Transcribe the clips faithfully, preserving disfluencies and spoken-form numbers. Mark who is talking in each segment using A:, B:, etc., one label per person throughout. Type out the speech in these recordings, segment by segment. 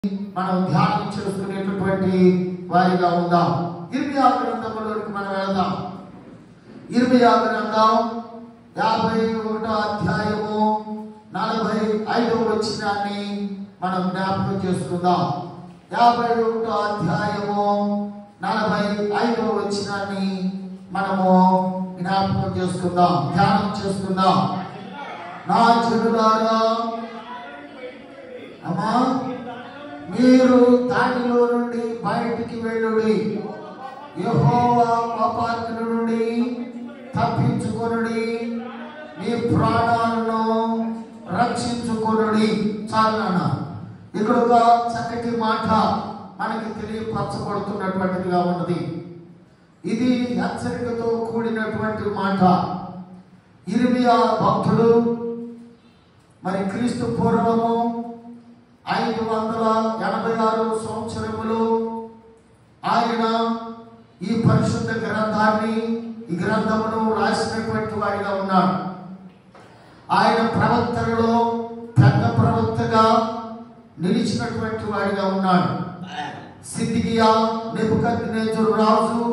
A: మనం ధ్యానం చేసుకునేటటువంటి వారిగా ఉందాం. ఇర్మియా గ్రంథంలోకి మనం వెళ్దాం. ఇర్మియా గ్రంథం యాభై ఒకటో అధ్యాయము నలభై ఐదవ వచనాన్ని మనం జ్ఞాపకం చేసుకుందాం. యాభై ఒకటో అధ్యాయము నలభై ఐదవ వచనాన్ని మనము జ్ఞాపకం చేసుకుందాం, ధ్యానం చేసుకుందాం. నా జనులారా, అమ్మా మీరు దానిలో నుండి బయటికి వెళ్ళుడి, యెహోవా కోపాగ్ని నుండి తప్పించుకొనుడి, మీ ప్రాణాలను రక్షించుకొనుడి. చాలా ఇక్కడ ఒక చక్కటి మాట మనకి తెలియపరచబడుతున్నటువంటిదిగా ఉన్నది. ఇది హెచ్చరికతో కూడినటువంటి మాట. ఇర్మియా భక్తుడు మరి క్రీస్తు పూర్వము ఐదు వందల ఎనభై ఆరు సంవత్సరములు ఆయన ఈ పరిశుద్ధ గ్రంథాన్ని ఈ గ్రంథమును రాసినటువంటి వాడిగా ఉన్నాడు. ఆయన ప్రవక్తలలో పెద్ద ప్రవక్తగా నిలిచినటువంటి వాడిగా ఉన్నాడు. సిద్కియా నెబుకద్నెజరు రాజు,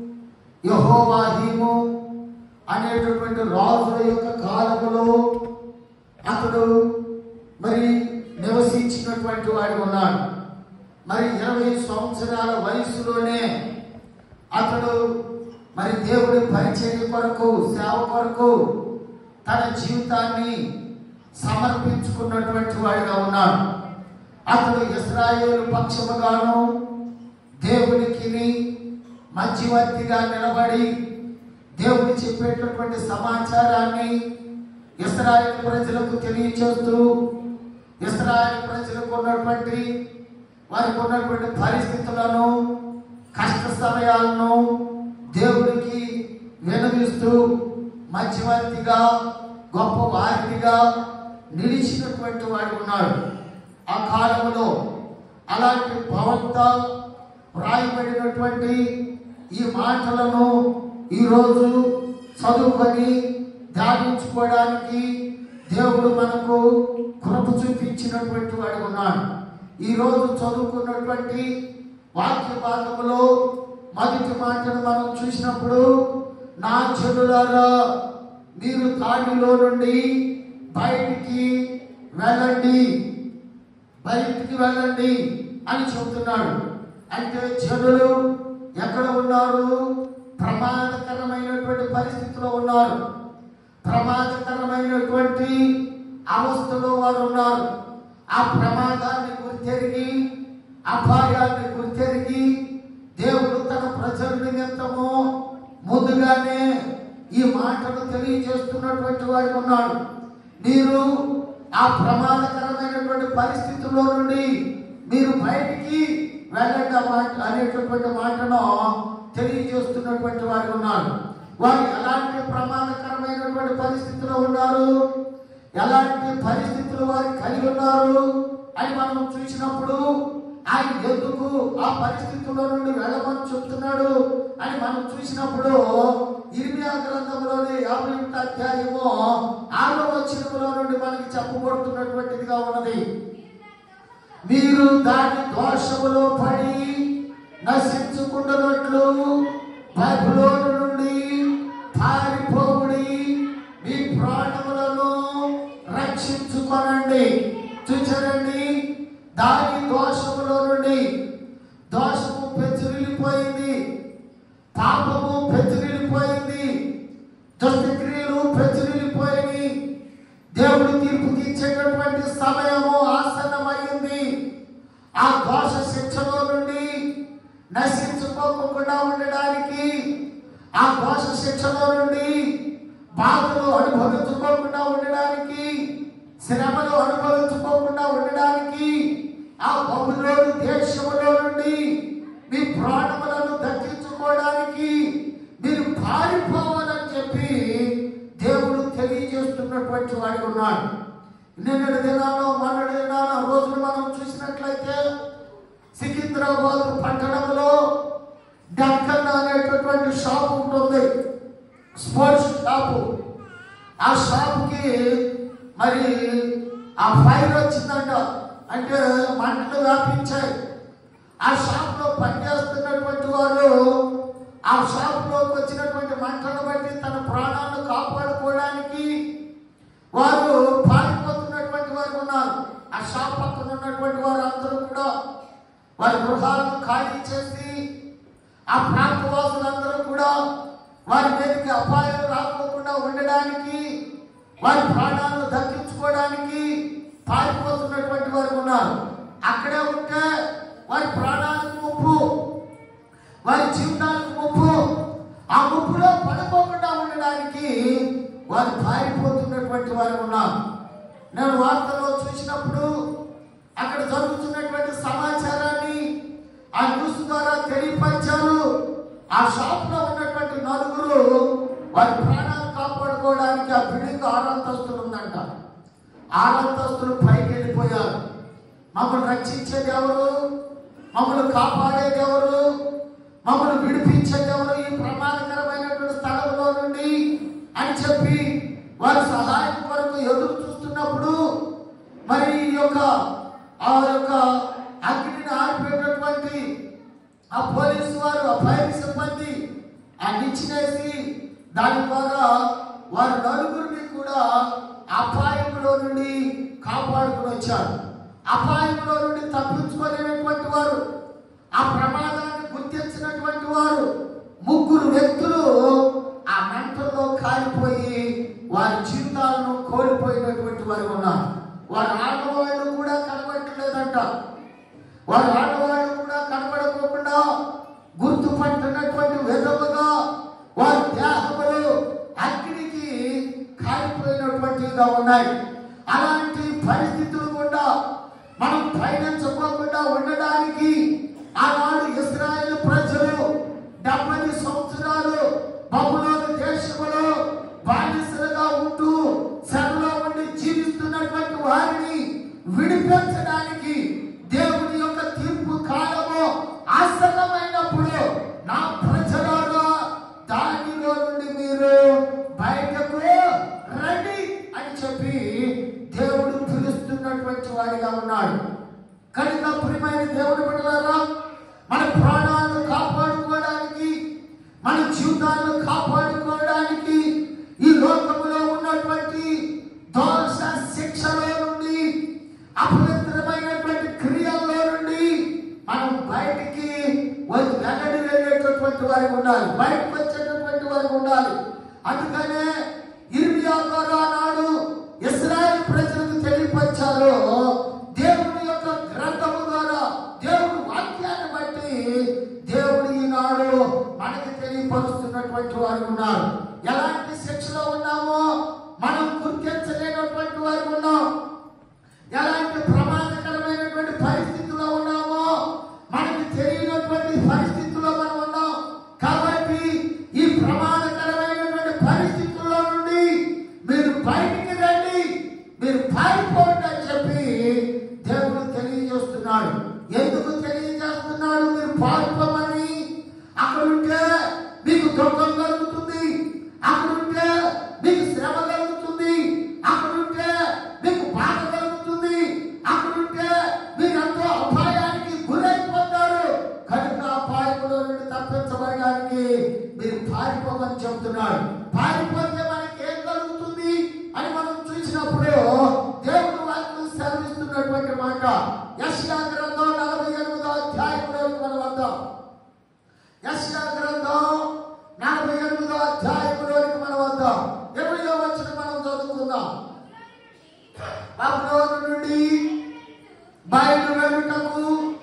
A: యెహోవాహీము అనేటటువంటి రాజుల యొక్క కాలములో అతడు మరి నివసించినటువంటి వాడు ఉన్నాడు. మరి ఇరవై సంవత్సరాల వయసులోనే అతడు మరి దేవుడి పరిచర్య కొరకు, సేవ కొరకు తన జీవితాన్ని సమర్పించుకున్నటువంటి వాడిగా ఉన్నాడు. అతడు ఇశ్రాయేలు పక్షముగాను దేవునికి మధ్యవర్తిగా నిలబడి దేవుడు చెప్పేటటువంటి సమాచారాన్ని ఇశ్రాయేలు ప్రజలకు తెలియచేస్తూ, ఇశ్రాయేలు ప్రజలకు ఉన్నటువంటి వారికి ఉన్నటువంటి పరిస్థితులను, కష్ట సమయాలను దేవుడికి వినవిస్తూ మధ్యవర్తిగా, గొప్ప వారిగా నిలిచినటువంటి వాడు ఉన్నాడు. ఆ కాలంలో అలాంటి భవంత వ్రాయబడినటువంటి ఈ మాటలను ఈరోజు చదువుకొని ధ్యానించుకోవడానికి దేవుడు మనకు కృప చూపించినటువంటి వాడు ఉన్నాడు. ఈరోజు చదువుకున్నటువంటి వాక్య భాగంలో మొదటి మాటను మనం చూసినప్పుడు, నా జనులారా మీరు దానిలో నుండి బయటికి వెళ్ళండి, బయటికి వెళ్ళండి అని చెబుతున్నాడు. అంటే జనులు ఎక్కడ ఉన్నారు? ప్రమాదకరమైనటువంటి పరిస్థితిలో ఉన్నారు, ప్రమాదకరమైనటువంటి అవస్థలో వారు ఉన్నారు. ఆ ప్రమాదాన్ని గుర్తెరిగి, అపాయాన్ని గుర్తెరిగి దేవుడు తన ప్రజల నిమిత్తము ముందుగానే ఈ మాటను తెలియజేస్తున్నటువంటి వాడు ఉన్నాడు. మీరు ఆ ప్రమాదకరమైనటువంటి పరిస్థితుల్లో నుండి మీరు బయటికి వెళ్ళండి మాట అనేటటువంటి మాటను తెలియజేస్తున్నటువంటి వాడు ఉన్నాడు. వారు ఎలాంటి ప్రమాదకరమైనటువంటి పరిస్థితిలో ఉన్నారు, ఎలాంటి పరిస్థితులు వారు కలిగి ఉన్నారు అని మనం చూసినప్పుడు, ఆయన ఎందుకు ఆ పరిస్థితుల్లో నుండి వెళ్ళమని చెప్తున్నాడు అని మనం చూసినప్పుడు, ఇర్మియా గ్రంథంలోని యాభై ఒకటో అధ్యాయము ఆరో వచనములో నుండి మనకి చెప్పబడుతున్నటువంటిదిగా ఉన్నది. మీరు దాని దోషములో పడి నశించుకున్నట్లు బబులోను నుండి పారిపోవుడి, మీ ప్రాణములను రక్షించుకొనండి. చూచారండి, దాని దోషములో నుండి, దోషము పెచ్చురిల్లిపోయింది, పాపము పెచ్చురిల్లిపోయింది, దుష్టక్రియలు పెచ్చురిల్లిపోయింది, దేవుడు తీర్పు తీర్చేటటువంటి సమయము ఆసన్నమైంది. ఆ దోష శిక్షలో నుండి నశించుకోకుండా ఉండడానికి, ఆ దోష శిక్షలో నుండి బాధలు అనుభవించుకోకుండా ఉండడానికి, శ్రమలు అనుభవించుకోకుండా ఉండడానికి, ఆ బబులోను దేశములో నుండి మీ ప్రాణములను దక్కించుకోవడానికి మీరు పారిపోవాలని చెప్పి దేవుడు తెలియజేస్తున్నటువంటి వాడు ఉన్నాడు. నిన్నటి దినాల్లో మొన్నటి దినాల్లో రోజులు మనం చూసినట్లయితే సికింద్రాబాద్ పట్టణంలో డక్కన్ అనేటటువంటి షాప్ ఉంటుంది, స్పోర్ట్స్ షాపు. ఆ షాప్కి మరి ఆ ఫైర్ వచ్చిందంట. అంటే మంటలు వ్యాపించాయి. ఆ షాప్ లో పనిచేస్తున్నటువంటి వారు ఆ షాప్ లోకి వచ్చినటువంటి మంటలను బట్టి తన ప్రాణాలను కాపాడుకోవడానికి వారు పారిపోతున్నటువంటి వారు ఉన్నారు. ఆ షాప్ పక్కన ఉన్నటువంటి వారు అందరూ కూడా వారి గృహాలను ఖాళీ చేసి ఆ ప్రాంతవాసులందరూ కూడా వారి మీదకి అపాయాలు రాకోకుండా ఉండడానికి, వారి ప్రాణాలను దక్కించుకోవడానికి పారిపోతున్నటువంటి వారు ఉన్నారు. అక్కడే ఉంటే వారి ప్రాణాలకు ముప్పు, వారి జీవితాలకు ముప్పు. ఆ ముప్పులో పడిపోకుండా ఉండడానికి వారు పారిపోతున్నటువంటి వారు ఉన్నారు. నేను వార్తల్లో చూసినప్పుడు అక్కడ జరుగుతున్నటువంటి సమాచారాన్ని ఆ న్యూస్ ద్వారా తెలియపరిచారు. ఆ షాప్ లో ఉన్నటువంటి నలుగురు వారి ప్రాణాలు కాపాడుకోవడానికి ఆ బిల్డింగ్ ఆరంతస్తులు ఉందంట. ఆరంతస్తులు పైకి వెళ్ళిపోయారు. మమ్మల్ని రక్షించేది ఎవరు, మమ్మల్ని కాపాడేది ఎవరు, మమ్మల్ని విడిపించేది ఎవరు ఈ ప్రమాదకరమైనటువంటి స్థలంలో నుండి అని చెప్పి వారి సహాయం కొరకు ఎదురు చూస్తున్నప్పుడు మరి ఈ యొక్క ఆ యొక్క అగ్నిని ఆర్పేటటువంటి ఆ పోలీసు వారు, ఆ ఫైర్ సిబ్బంది ఆ నిచ్చినేసి దాని ద్వారా వారి నలుగురిని కూడా అపాయంలో నుండి కాపాడుకుని వచ్చారు. అపాయంలో నుండి తప్పించుకోలేనటువంటి వారు, ఆ ప్రమాదాన్ని గుర్తించినటువంటి వారు ముగ్గురు వ్యక్తులు ఆ మంటల్లో కాలిపోయి వారి జీవితాలను కోల్పోయినటువంటి వారు ఉన్నారు. వారి ఆడవాళ్ళు కూడా కనబడట్లేదంట. వారి ఆడవాళ్ళు కూడా కనబడకోకుండా గుర్తుపట్టినటువంటి విధముగా వారి దేహములు అగ్నికి కాలిపోయినటువంటివిగా ఉన్నాయి. అలాంటి పరిస్థితులు కూడా మనం పయనించుకోకుండా ఉండడానికి ఆనాడు ఇశ్రాయేలు ప్రజలు డెబ్బై సంవత్సరాలు బబులోను దేశంలో బానిసలుగా ఉంటూ చెరలో ఉండి జీవిస్తున్నటువంటి వారిని విడిపించడానికి దేవుని యొక్క తీర్పు కాలము ఆసన్నమైనప్పుడు నా ప్రజలారా దానిలో నుండి మీరు బయటకు రండి అని చెప్పి దేవుడు పిలుస్తున్నటువంటి వాడిగా ఉన్నాడు. కనుక ప్రియమైన దేవుని బిడ్డలారా, మన ప్రాణాలను కాపాడుకోవడానికి, మన జీవితాలను కాపాడుకోవడానికి ఈ లోకములో ఉన్నటువంటి దోష శిక్షలో నుండి, అపవిత్రమైనటువంటి క్రియల్లో నుండి మనం బయటికి వెనడి వెళ్ళేటటువంటి వారికి ఉండాలి, బయటకు వచ్చేటటువంటి వారికి ఉండాలి. అందుకనే ఇర్మియా ద్వారా నాడు ఇశ్రాయేలు ప్రజలకు తెలియపరిచారు. దేవుని యొక్క గ్రంథము ద్వారా, దేవుని వాక్యాన్ని బట్టి దేవుడు ఈనాడు మనకి తెలియపరుస్తున్నటువంటి వారు ఉన్నారు. ఎలాంటి శిక్షలో ఉన్నామో మనం గుర్తించలేనటువంటి వారు ఉన్నాం. ఎలాంటి ప్రమాదకరమైనటువంటి పరిస్థితుల్లో ఉన్నామో మనకి తెలియనటువంటి పరిస్థితుల్లో మనం ఉన్నాం. కాబట్టి ఈ ప్రమాదకరమైనటువంటి పరిస్థితుల్లో నుండి మీరు బయటికి రండి, మీరు పారిపోండి అని చెప్పి దేవుడు తెలియజేస్తున్నాడు. ఎందుకు తెలియజేస్తున్నాడు? మీరు పారిపోమని. అక్కడుంటే మీకు దుఃఖం కలుగుతుంది, అక్కడుంటే మీకు శ్రమ కలుగుతుంది, అక్కడుంటే మీకు బాధ కలుగుతుంది, అక్కడుంటే మీరు ఎంతో అపాయానికి గురైపోతారు. కనుక అపాయంలో నుండి తప్పించబడడానికి మీరు పారిపోమని చెబుతున్నాడు. పారిపోతే మనకి ఏం కలుగుతుంది అని మనం చూసినప్పుడు దేవుడు వాక్యం సెలవిస్తున్నటువంటి మాట యెషయా గ్రంథం నలభై ఎనిమిదో అధ్యాయంలో మనం వద్దాం. యెషయా గ్రంథం నలభై ఎనిమిదో అధ్యాయంలోనికి మనం వద్దాం. ఎనిమిదో వచనం మనం చదువుకుందాం. బబులోను నుండి బయలు వెళ్ళుటకు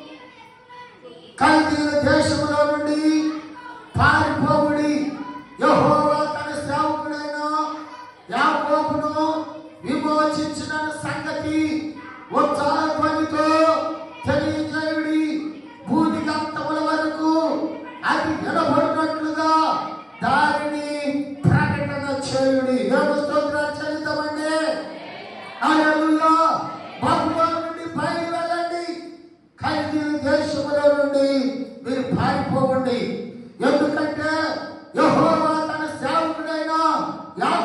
A: కల్దీయుల దేశములో నుండి పారిపోవుడి. యెహోవా తన సేవకుడైన యాకోబును విమోచించిన సంగతి ఉత్సాహధ్వనితో తెలియజేయుడి. భూదిగంతముల వరకు అది వినబడినట్లుగా దానిని ప్రకటన చేయుడి. దేవుని స్తోత్రాలు చెల్లిద్దామండి. హల్లెలూయా. బబులోను నుండి బయలు వెళ్ళండి, కల్దీయుల దేశములో నుండి మీరు పారిపోవండి. ఎందుకంటే యెహోవా తన సేవకుడైన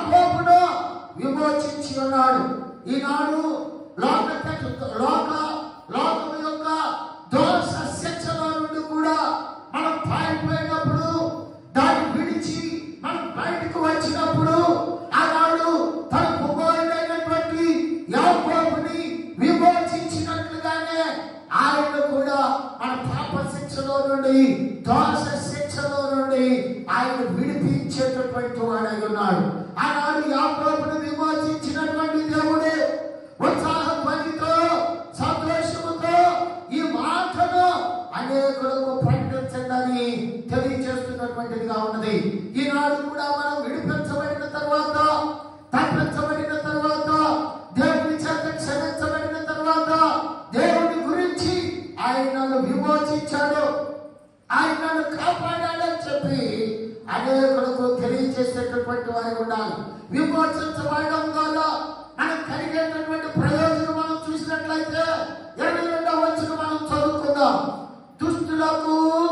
A: యాకోబును విమోచించి ఉన్నాడు. ఈనాడు లోక లోక మన పాప శిక్షలో నుండి, దోష శిక్షలో నుండి ఆయన విడిపించేటటువంటి వాడై ఉన్నాడు. ఆనాడు యాకోబును విమోచించినటువంటి దేవుడే ఉత్సాహ ధ్వనితో, సంతోషముతో ఈ మాటను అనేకులకు ప్రకటించండి తెలియజేస్తున్నటువంటిదిగా ఉన్నది. ఈనాడు కూడా మనం విడిపించబడిన తర్వాత, తప్పించబడిన తర్వాత, దేవుని చేత క్షమించబడిన తర్వాత, దేవుని గురించి ఆయన నన్ను విమోచించాడు, ఆయన నన్ను కాపాడాడని చెప్పి అనేకులకు తెలియజేసేటటువంటి వారి ఉండాలి. విమోచించబడడం ద్వారా మనకు కలిగేటటువంటి ప్రయోజనం మనం చూసినట్లయితే ఇరవై రెండవ వచనం మనం చదువుకుందాం. దుష్టులకు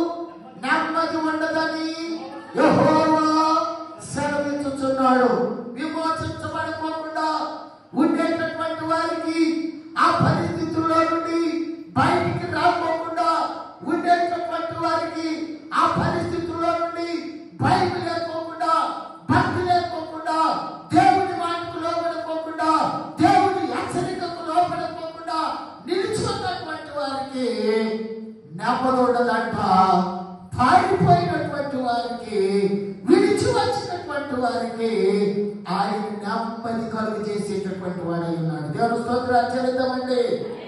A: నెమ్మది ఉండదని యెహోవా సెలవిచ్చుచున్నాడు. విమోచించబడకుండా ఉండేటటువంటి వారికి, ఆ పరిస్థితుల్లో నుండి బయటికి రాకోకుండా ఉండేటటువంటి వారికి, ఆ పరిస్థితుల్లో నుండి బయట లేకోకుండా, భక్తి లేకోకుండా, దేవుని మాటకు లోపడుకోకుండా, దేవుని హెచ్చరికకు లోపడుకోకుండా నిలుచున్నటువంటి వారికి నెమ్మది ఉండదంట. పారిపోయినటువంటి వారికి, విడిచి వచ్చినటువంటి వారికి ఆయన నెమ్మది కలుగు చేసేటటువంటి వాడై ఉన్నాడు. దేవుని స్తోత్రాలు చెల్లిద్దామండి.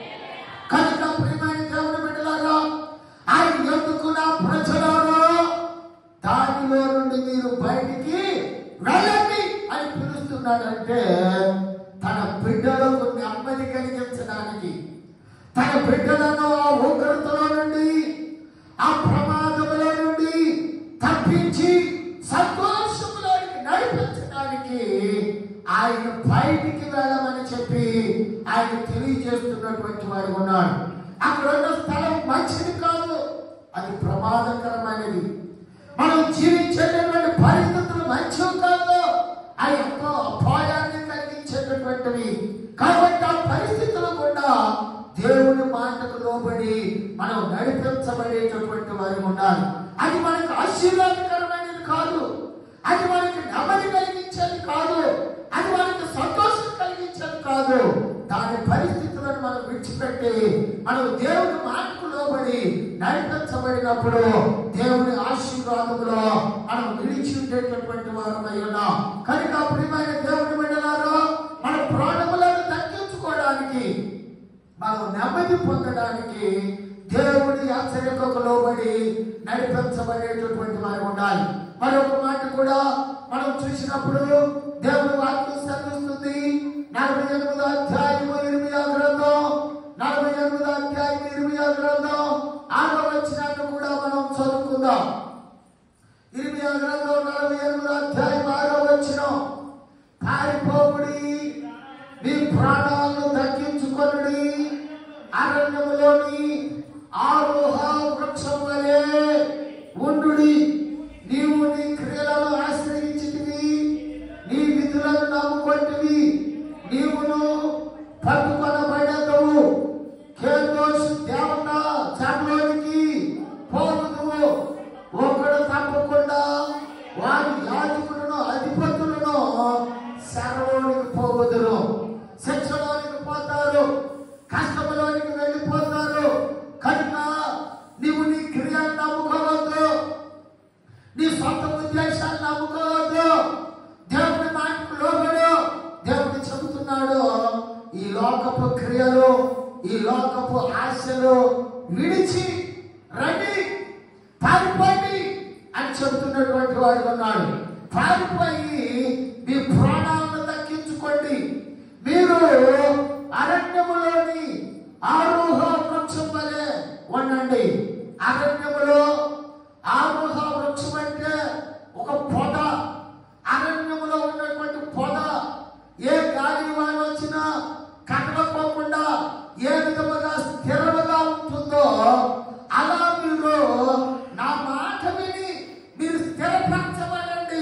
A: కనుక ప్రియమైన దేవుని బిడ్డలారా, ఆయన ఎందుకు నా ప్రజలారా దానిలో నుండి మీరు బయటికి వెళ్ళండి అని పిలుస్తున్నాడంటే, తన బిడ్డలకు నెమ్మది కలిగించడానికి, తన బిడ్డలను ఆ ఉగ్రతలో నుండి, ఆ ప్రమాదములో నుండి తప్పించి సంతోషంలోకి నడిపించడానికి ఆయన బయటికి వెళ్ళమని చెప్పి ఆయన తెలియజేస్తున్నటువంటి వాడు ఉన్నాడు. అక్కడ ఉన్న స్థలం మంచిది కాదు, అది ప్రమాదకరమైనది. మనం జీవించేటటువంటి పరిస్థితులు మంచివి కాదు, అవి ఎంతో అపాయాన్ని కలిగించేటటువంటివి. కాబట్టి ఆ పరిస్థితులు కూడా దేవుని మాటకు లోబడి మనం నడిపించబడేటటువంటి వారు ఉండాలి. అది మనకు ఆశీర్వాదకరమైనది కాదు, అది మనకి నెమ్మది కలిగించేది కాదు, అది మనకు సంతోషం కలిగించేది కాదు. దాని పరిస్థితులను మనం విడిచిపెట్టి మనం దేవుని మాటకు లోబడి నడిపించబడినప్పుడు దేవుని ఆశీర్వాదంలో మనం నిలిచి ఉండేటటువంటి వారమై ఉన్నాం. కనుక ప్రియమైన దేవుని బిడ్డలారా, మన ప్రాణములను తగ్గించుకోవడానికి, మనం నెమ్మది పొందడానికి దేవుడి హెచ్చరికకు లోబడి నడిపించబడేటటువంటి వారు ఉండాలి. మరొక మాట కూడా మనం చూసినప్పుడు దేవుని వాక్యం చదువుతుంది. నలభై ఎనిమిదో అధ్యాయము ఇర్మియా గ్రంథం, నలభై ఎనిమిదో అధ్యాయం ఇర్మియా గ్రంథం ఆరో వచనాన్ని కూడా మనం చదువుకుందాం. ఇర్మియా గ్రంథం నలభై ఎనిమిదో అధ్యాయం ఆరో వచనం, పారిపోకుడి, మీ ప్రాణాలను దక్కించుకొనుడి, అరణ్యములోని ఆరోహ వృక్షం వలె ఉండుడి. నీవు నీ క్రియలను ఆశ్రయించితివి, నీ విధులను నమ్ముకొంటివి, నీవును పట్టుకొనబడేదవు. కేదోషు దేవత చెరలోనికి పోదువు. ఒకడు తప్పకుండా వారి యాజకులను, అధిపతులను చెరలోనికి పోవదురు. శిక్షలోనికి పోతారు, కష్టంలోనికి వెళ్ళిపోతారు. కనుక నీవు నీ క్రియలు నమ్ముకోవద్దు, నీ సొంత ఉద్దేశాన్ని నమ్ముకోవద్దు, దేవుని మాటకు లోబడు. దేవుడు చెబుతున్నాడు, ఈ లోకపు క్రియలు, ఈ లోకపు ఆశలు విడిచి రండి, పారిపోండి అని చెబుతున్నటువంటి వాడు ఉన్నాడు. పారిపోయి మీ ప్రాణాలను దక్కించుకోండి. మీరు అరణ్యములోని ఆరోహ వృక్షం వలె ఉండండి. అరణ్యములో ఆరోహ వృక్షం అంటే ఒక పొద. అరణ్యములో ఉన్నటువంటి పొద ఏ గాలి వాన వచ్చినా కదలకోకుండా ఏ విధముగా స్థిరముగా ఉంటుందో, అలా మీరు నా మాట విని మీరు స్థిరపరచబడండి.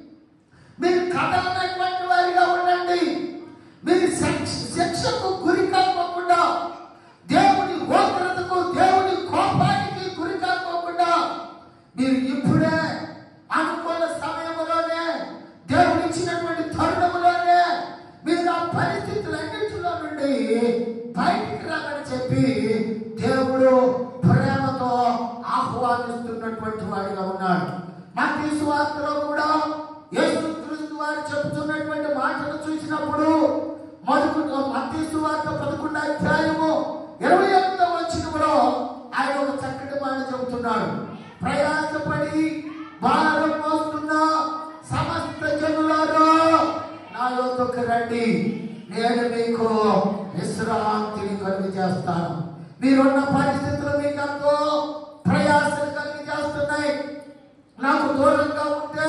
A: మీరు కదలనటువంటి వారిగా ఉండండి. మీరు శిక్షకు గురి కాకోకుండా, దేవుని ఉగ్రతకు, దేవుని కోపానికి గురి కాకోకుండా, మీరు ఇప్పుడే అనుకున్న సమయంలోనే, దేవుడు ఇచ్చినటువంటి తరుణంలోనే మీరు ఆ పరిస్థితులన్నింటిలో నుండి బయటికి రామని చెప్పి దేవుడు ప్రేమ ప్రేమతో ఆహ్వానిస్తున్నటువంటి వాడిగా ఉన్నాడు. మత్తయి సువార్తలో కూడా యేసుక్రీస్తు వారు చెబుతున్నటువంటి మాటలు చూసినప్పుడు మొదటి మత్తయి సువార్త పదకొండు అధ్యాయము ఇరవై ఎనిమిదవ వచనంలో ఆయన ఒక చక్కటి మాట చెబుతున్నాడు. ప్రయాసపడి భారం మోస్తున్న సమస్త జనులారా నా యొద్దకు రండి, నేను మీకు విశ్రాంతిని కలుగు చేస్తాను. మీరున్న పరిస్థితులు మీకు ఎంతో ప్రయాసలు కలిగి చేస్తున్నాయి. నాకు దూరంగా ఉంటే,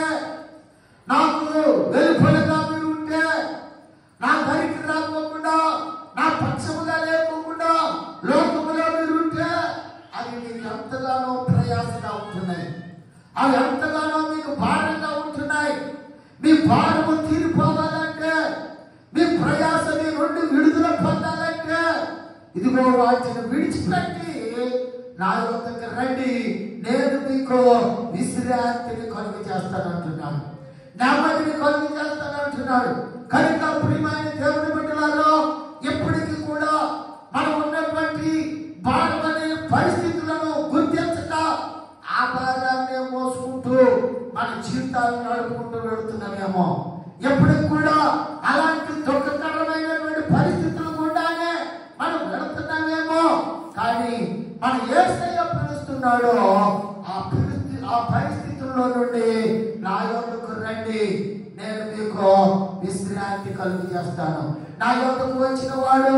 A: నాకు వెలుపలగా మీరు ఉంటే, నా దరికి రాకోకుండా, నా పక్షముగా లేకోకుండా లోకములో మీరు ఉంటే అవి మీకు ఎంతగానో ప్రయాసగా ఉంటున్నాయి. అవి ఎంతగానో మీకు భారంగా ఉంటున్నాయి. మీ భారము తీరిపోవాలంటే, మీ ప్రయాస మీ నుండి విడుదల పొందాలంటే ఇదిగో వాటిని విడిచిపెట్టి నా యొద్దకు రండి, నేను మీకు విశ్రాంతిని కలుగు చేస్తానంటున్నాడు, నెమ్మదిని కలుగు చేస్తానంటున్నాడు. కనుక ప్రియమైన దేవుని బిడ్డలారా, ఎప్పటికీ కూడా మనం ఉన్నటువంటి భారం అనే పరిస్థితులను గుర్తించక ఆ భారాన్ని మోసుకుంటూ మన జీవితాలను నడుపుకుంటూ వెళుతున్నామేమో. ఎప్పటికి కూడా అలాంటి దుఃఖకరమైనటువంటి పరిస్థితులు గుండానే మనం వెళుతున్నామేమో. కానీ మన యేసయ్య పిలుస్తున్నాడో ఆ పరిస్థితి ఆ పరిస్థితుల్లో నుండి నా యొద్దకు రండి, నేను మీకు విశ్రాంతి కలుగు చేస్తాను. నా యొద్దకు వచ్చిన వాడు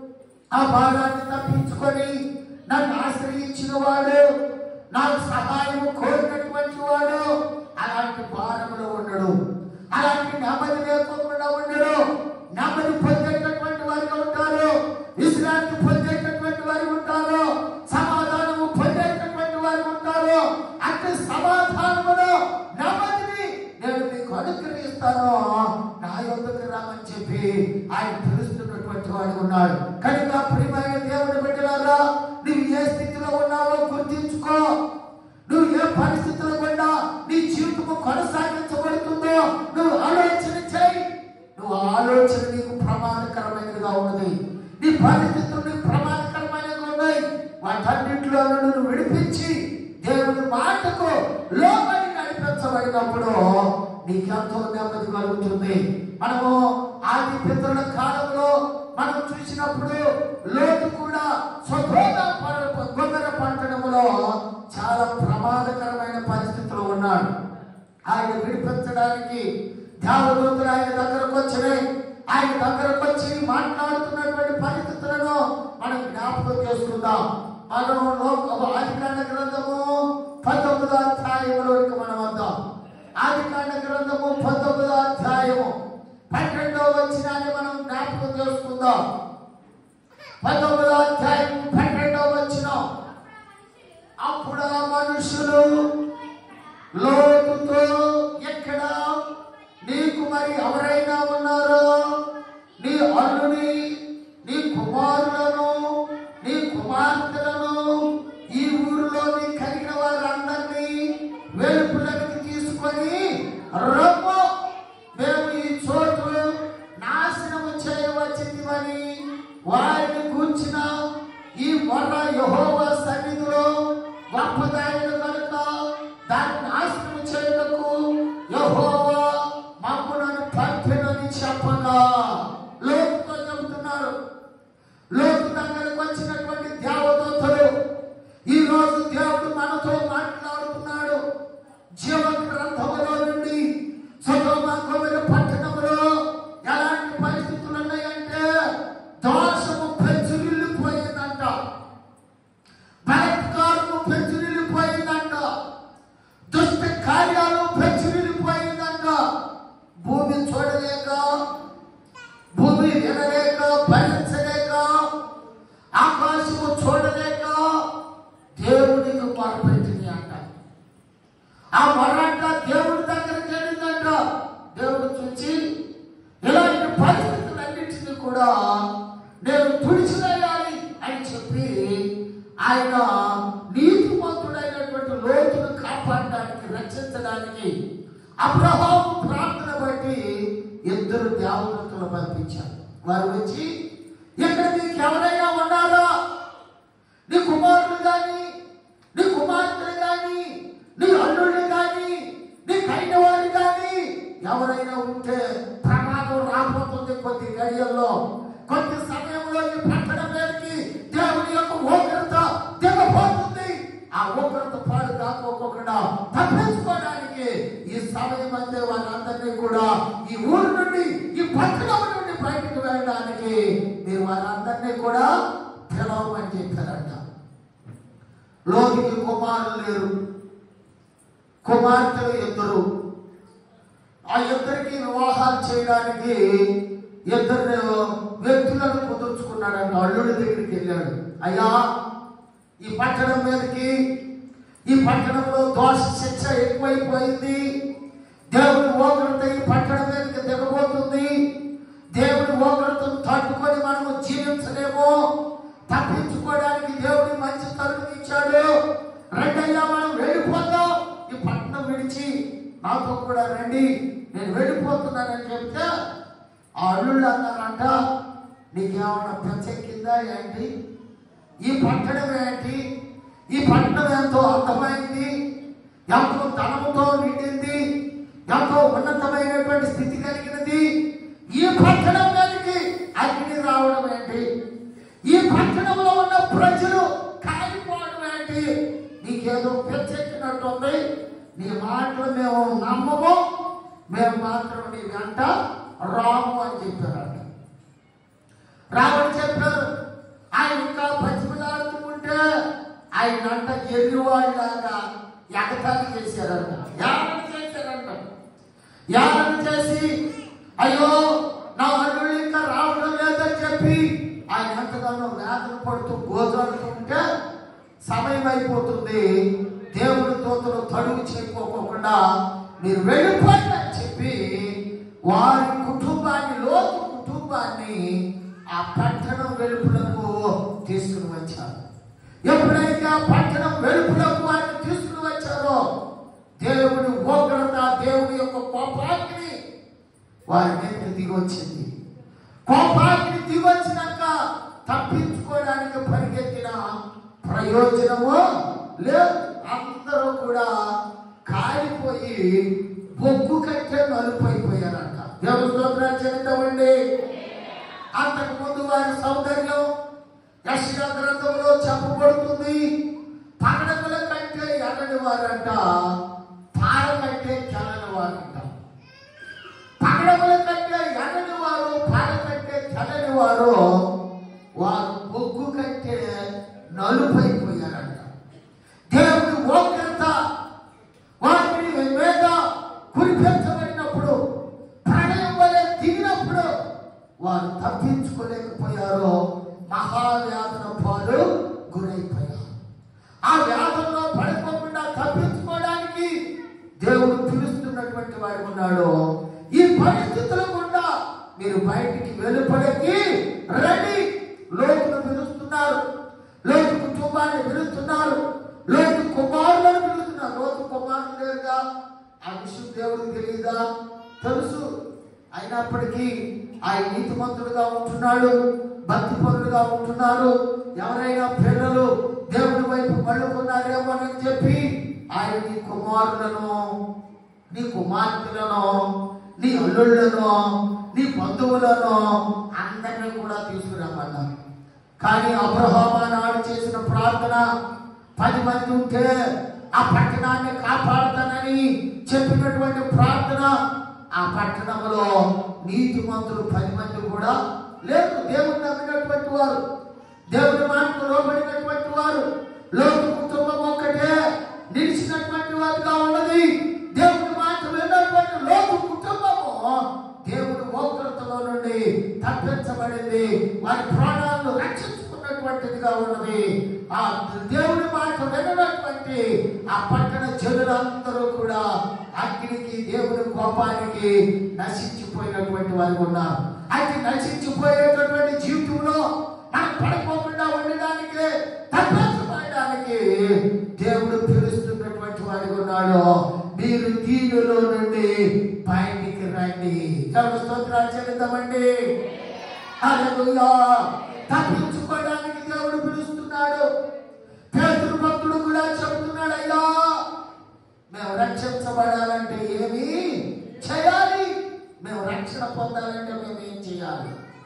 A: ఆ భారాన్ని తప్పించుకొని నన్ను ఆశ్రయించిన వాడు, నాకు సహాయం కోరినటువంటి వాడు అలాంటి భారంలో ఉండడు, అలాంటి నెమ్మది లేకుండా ఉండడు. నెమ్మది పొందేటటువంటి వారిగా ఉంటారు, విశ్రాంతి పొందేటటువంటి వారు ఉంటారు, సమాధానము పొందేటటువంటి వారు ఉంటారు. అంటే సమాధానమును నెమ్మదిని నేను మీకు అనుగ్రహిస్తాను, నా యొద్దకు రామని చెప్పి ఆయన పిలుస్తున్నటువంటి వాడు ఉన్నాడు. కనుక ప్రియమైన దేవుని బిడ్డలారా, నువ్వు ఏ స్థితిలో ఉన్నావో గుర్తించుకో. నువ్వు ఏ పరిస్థితులు గుండా నీ జీవితము కొనసాగించబడుతుందో నువ్వు ఆలోచన చేయి. నువ్వు ఆలోచన నీకు ప్రమాదకరమైనదిగా ఉన్నది. నీ పరిస్థితులు నీకు ప్రమాదకరమైనవి ఉన్నాయి. వాటన్నింటిలో నువ్వు విడిపించి దేవుని మాటకు లోబడి నడిపించబడినప్పుడు నీకెంతో నెమ్మది కలుగుతుంది. మనము ఆది పితరుల కాలంలో మనం చూసినప్పుడు లోతు కూడా సొదొమ గొమొర్రా పట్టణంలో చాలా ప్రమాదకరమైన పరిస్థితుల్లో ఉన్నాడు. ఆయన విడిపించడానికి దేవదూతలు ఆయన దగ్గరకు వచ్చినాయి. ఆయన దగ్గరకు వచ్చి మాట్లాడుతున్నటువంటి పరిస్థితులను మనం జ్ఞాపకం చేసుకుందాం. మనం ఆదికాండ గ్రంథము పంతొమ్మిదో అధ్యాయంలోకి మనం వద్దాం. ఆదికాండ గ్రంథము పంతొమ్మిదో అధ్యాయము పన్నెండవ వచనాన్ని మనం జ్ఞాపకం చేసుకుందాం. పంతొమ్మిదో అధ్యాయం పన్నెండవ వచనం. అప్పుడు ఆ మనుషులు లోతుతో, ఎక్కడ నీకు మరి ఎవరైనా ఉన్నారో నీ అల్లుని, నీ కుమారులను, నీ కుమార్తెలను, ఈ ఊరిలో నీ కలిగిన వారందరినీ వెలుపులకు తీసుకొని రమ్ము, మేము ఈ చోటు నాశనము చేయవచ్చిందని వారిని కూర్చిన ఈ మొర్ర యెహోవా సన్నిధిలో గొప్పదాయన కనుక దాన్ని నాశనము చేయటకు యెహోవా మమ్ములను పంపెనని చెప్పగా లోతుతో చెబుతున్నారు. లోతు దగ్గరకు వచ్చినటువంటి దేవదూతలు ఈ రోజు దేవుడు మనతో మాట్లాడుతున్నాడు. జీవ గ్రంథములో నుండి సొదొమ గొమొర్రా పట్టణంలో ఎలాంటి పరిస్థితులు ఉన్నాయంటే దోషము పెంచురిల్లిపోయిందంట, బలత్కారము పెంచురిల్లిపోయిందంట, దుష్ట కార్యాలు పెంచురిల్లిపోయిందంట. భూమి చూడలేక, భూమి వినలేక, భరించలేక, ఆకాశము చూడలేక దేవునికి మొరపెట్టింది అంట. ఆ మొర్రంట దేవుడి దగ్గరికి వెళ్ళిందంట. దేవుడు చూసి ఇలాంటి పరిస్థితులన్నింటినీ కూడా నేను తుడిచివేయాలి అని చెప్పి ఆయన నీతిమంతుడైనటువంటి లోతును కాపాడడానికి, రక్షించడానికి అబ్రహాము ప్రార్థన బట్టి ఇద్దరు దేవదూతలు పంపించారు. వారు వచ్చి, ఇక్కడ నీకు ఎవరైనా ఉన్నారా, నీ కుమారుడు కానీ గడియల్లో కొద్ది సమయంలో ఈ పట్టణం మీదకి దేవుని యొక్క ఉగ్రత దిగబోతుంది. ఆ ఉగ్రత పాడు కాకోకుండా తప్పించుకోవడానికి ఈ సమయం అంతే వారందరినీ కూడా ఈ ఊరు నుండి ఈ పట్టణం నుండి బయటకు వెళ్ళడానికి మీరు వారందరినీ కూడా పిలవమని చెప్పారంట. లోతుకి కుమారులు లేరు, కుమార్తెలు ఇద్దరు. ఆ ఇద్దరికి వివాహాలు చేయడానికి ఇద్దరు వ్యక్తులను కుదుర్చుకున్నాడంట. అల్లుడి దగ్గరికి వెళ్ళాడు. అయ్యా, ఈ పట్టణం మీదకి ఈ పట్టణంలో దోష శిక్ష ఎక్కువైపోయింది. దేవుడి ఉగ్రత ఈ పట్టణం మీదకి దిగబోతుంది. దేవుడి ఉగ్రతను తట్టుకొని మనము జీవించలేము. తప్పించుకోవడానికి దేవుడి మంచి తరుణం ఇచ్చాడు. రెండయ్యా, మనం వెళ్ళిపోతాం. ఈ పట్టణం విడిచి నాతో కూడా రండి, నేను వెళ్ళిపోతున్నానని చెప్తే ఆ అల్లుళ్ళు అన్నారంట, నీకేమన్నా పెంచెక్కిందా ఏంటి? ఈ పట్టణం ఏంటి? ఈ పట్టణం ఎంతో అర్థమైంది, ఎంతో ధనముతో నిండింది, ఎంతో ఉన్నతమైనటువంటి స్థితి కలిగినది. ఈ పట్టణం మీదకి అగ్ని రావడం ఏంటి? ఈ పట్టణంలో ఉన్న ప్రజలు కాలిపోవడం ఏంటి? నీకేదో పెంచెక్కినట్టుంది. నీ మాటలు మేము నమ్మము, మేము మాత్రం నీ వెంట రాము అని చెప్పారంట. రామని చెప్పారు. ఆయన ఇంకా పచ్చిమిలాడుతూ ఉంటే ఆయన అంట ఎర్రివాళ్ళలాగా ఎగతాళి చేశారంట, యాగం చేశారంట. యాగం చేసి అయ్యో నా అల్లుళ్ళు ఇంకా రావడం లేదని చెప్పి ఆయన ఎంతగానో వేదన పడుతూ గోజాడుతూ ఉంటే సమయం అయిపోతుంది. దేవుడి దూతలు తడుగు చేయకోకుండా మీరు వెళ్ళిపోండి అని చెప్పి వారి కుటుంబాన్ని, లోతు కుటుంబాన్ని ఆ పట్టణం వెలుపులకు తీసుకుని వచ్చారు. ఎప్పుడైతే ఆ పట్టణం వెలుపులకు వారిని తీసుకుని వచ్చారో దేవుడి ఉగ్రత, దేవుడి యొక్క కోపాగ్ని వారి మీద దిగి వచ్చింది. కోపాగ్ని దిగి వచ్చినాక తప్పించుకోవడానికి పరిగెత్తిన ప్రయోజనము లేదు. అందరూ కూడా కాలిపోయి బొగ్గు కంటే నలుపైపోయారంట. దేవుని స్తోత్రాలు చెల్లిద్దామండి. అంతకు ముందు వారి సౌందర్యం యెషయా గ్రంథంలో చెప్పబడుతుంది. పగడముల కంటే ఎర్రని వారంట, పాల కంటే తెల్లని వారంట. పగడముల కంటే ఎర్రని వారు, పాల కంటే తెల్లని వారు, వారు బొగ్గు కంటే నలుపైపోయారంట. దేవుడి ఉగ్రత వారి మీద కురిపించబడినప్పుడు, ప్రళయం వలె దిగినప్పుడు వారు తప్పించుకోలేకపోయారు. మహావ్యాధుల పాలు గురైపోయారు. ఆ వ్యాధుల్లో పడిపోకుండా తప్పించుకోవడానికి దేవుడు పిలుస్తున్నటువంటి వాడు ఉన్నాడు. ఈ పరిస్థితుల గుండా మీరు బయటికి వెలుపడికి రండి. లోతును పిలుస్తున్నారు, లోతు కుటుంబాన్ని పిలుస్తున్నారు, లోతు కుమారులను పిలుస్తున్నారు. లోతు కుమారులు లేరుగా, ఆ విషయం దేవుడికి తెలియదా? తెలుసు. అయినప్పటికీ ఆయన నీతిమంతుడుగా ఉంటున్నాడు, భక్తిపరుడుగా ఉంటున్నారు. ఎవరైనా పిల్లలు దేవుడి వైపు మళ్ళుకున్నారేమో అని చెప్పి ఆయన నీ కుమారులను, నీ కుమార్తెలను, నీ అల్లుళ్లను, నీ బంధువులను అందరినీ కూడా తీసుకురమ్మన్నారు. కానీ అబ్రహాము నాడు చేసిన ప్రార్థన, పది మంది ఉంటే ఆ పట్టణాన్ని కాపాడుతానని చెప్పినటువంటి ప్రార్థన, ఆ పట్టణంలో నీతిమంతులు పది మంది కూడా లేదు. దేవుని నమ్మినటువంటి వారు, దేవుని మాటకు లోబడినటువంటి వారు, లోతు కుటుంబం ఒక్కటే నిలిచినటువంటి వారుగా ఉన్నది. దేవుని మాట విన్నటువంటి లోతు కుటుంబము దేవుని ఉగ్రతలో నుండి తప్పించబడింది. వారి ప్రాణాలను రక్షించుకున్నటువంటిదిగా ఉన్నది. ఆ దేవుని మాట వినటువంటి ఆ పట్టణ జనులందరూ కూడా అగ్నికి, దేవుని కోపానికి నశించిపోయినటువంటి వారు ఉన్నారు. అయితే నశించిపోయేటటువంటి జీవితంలో మనం పడిపోకుండా ఉండడానికి, తప్పించబడడానికి దేవుడు పిలుస్తున్నటువంటి వాడు ఉన్నాడు. మీరు దీనిలో నుండి బయటికి రండి. స్తోత్రాలు చెల్లిద్దామండి. హల్లెలూయా. తప్పించుకోవడానికి దేవుడు పిలుస్తున్నాడు. పేతురు భక్తుడు కూడా చెబుతున్నాడు, అయ్యా మేము రక్షించబడాలంటే ఏమి చేయాలి? మేము రక్షణ పొందాలంటే మేము ఏం చేయాలి?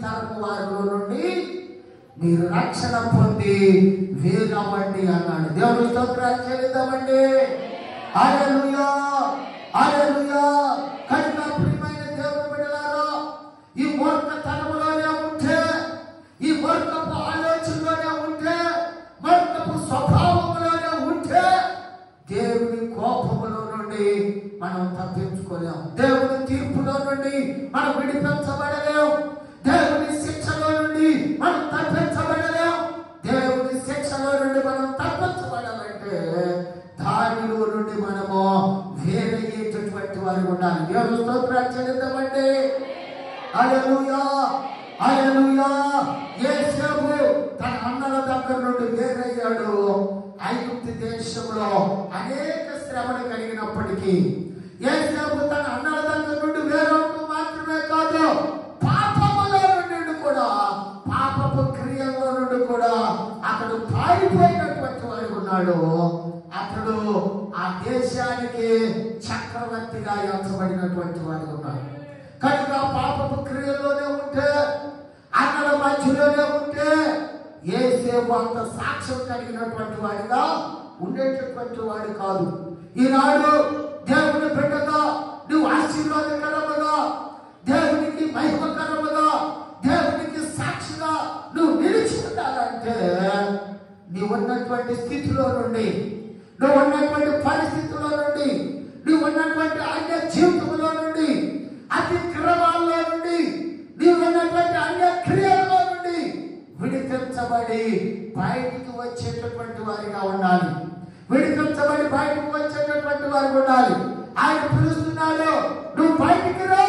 A: తరపు వారిలో నుండి మీరు రక్షణ పొంది వేరవ్వండి అన్నాడు. దేవుని స్తోత్రాలు చెల్లిద్దామండి. హల్లెలూయా, హల్లెలూయా. కనుక ప్రియమైన దేవుని బిడ్డలారా, ఈ మూర్ఖతనములోనే ఉంటే, ఈ మూర్ఖపు ఆలోచనలోనే ఉంటే, మూర్ఖపు స్వభావంలోనే ఉంటే దేవుని కోపములో నుండి మనం తప్పించుకోలేం. దేవుని తీర్పులో నుండి మనం విడిపించబడలేం. దేవుని శిక్షలో నుండి మనం తప్పించబడలేం. దేవుని శిక్షలో నుండి మనం తప్పించబడాలంటే దానిలో నుండి మనము వేరయ్యేటటువంటి వారు ఉండాలి. దేవుని స్తోత్రాలు చెల్లిద్దామండి. హల్లెలూయా, హల్లెలూయా. యోసేపు తన అన్నల దగ్గర నుండి వేరయ్యాడు. ఐగుప్తు దేశంలో అనేక శ్రమలు కలిగినప్పటికీ యోసేపు తన అన్నల దగ్గర నుండి వేరవుతూ మాత్రమే కాదు, పాపములో నుండి కూడా, పాపపు క్రియల్లో నుండి కూడా అతడు పారిపోయినటువంటి వాడు ఉన్నాడు. అతడు ఆ దేశానికి చక్రవర్తిగా ఎంచబడినటువంటి వాడు ఉన్నాడు. కనుక పాపపు క్రియల్లోనే ఉంటే, అన్నల మధ్యలోనే ఉంటే యోసేపు అంత సాక్ష్యం కలిగినటువంటి వాడిగా ఉండేటటువంటి వాడు కాదు. ఈనాడు దేవుని బిడ్డగా నువ్వు ఆశీర్వాదకరముగా, దేవునికి మహిమకరముగా, దేవునికి సాక్షిగా నువ్వు నిలిచి ఉండాలంటే నువ్వు ఉన్నటువంటి స్థితిలో నుండి, నువ్వు ఉన్నటువంటి పరిస్థితుల్లో నుండి, నువ్వు ఉన్నటువంటి అన్య జీవితంలో నుండి, అతిక్రమాల్లో నుండి, నువ్వు ఉన్నటువంటి అన్య క్రియల్లో నుండి విడిపించబడి బయటికి వచ్చేటటువంటి వారిగా ఉండాలి. విడిపించబడి బయటకు వచ్చేటటువంటి వారు ఉండాలి. ఆయన పిలుస్తున్నాడు, నువ్వు బయటికి రా,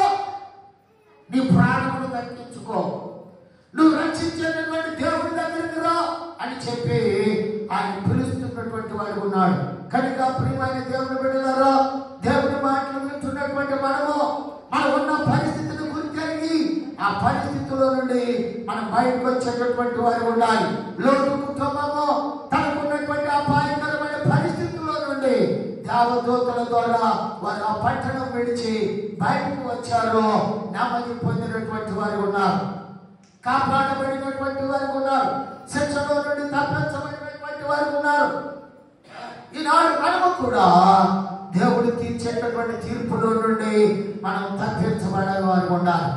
A: నీ ప్రాణమును దక్కించుకో, నువ్వు రక్షించేటటువంటి దేవుడి దగ్గరికి రా అని చెప్పి ఆయన పిలుస్తున్నటువంటి వాడు ఉన్నాడు. కనుక ప్రియమైన దేవుని బిడ్డలారా, దేవుని మాటలు వింటున్నటువంటి మనము మనం ఉన్న పరిస్థితిని గుర్తిరిగి ఆ పరిస్థితుల్లో నుండి మనం బయటకు వచ్చేటటువంటి వారు ఉండాలి. లోటు కుటుంబము తనకున్నటువంటి అపాయకరమైన పరిస్థితుల్లో నుండి దేవదూతల ద్వారా వారు ఆ పట్టణం విడిచి బయటకు వచ్చారు. నెమ్మది పొందినటువంటి వారు ఉన్నారు, కాపాడబడినటువంటి వారు ఉన్నారు, శిక్షలో నుండి తప్పించబడినటువంటి వారు ఉన్నారు. ఈనాడు మనము కూడా దేవుడు తీర్చేటటువంటి తీర్పులో నుండి మనం తప్పించబడే వారు ఉండాలి,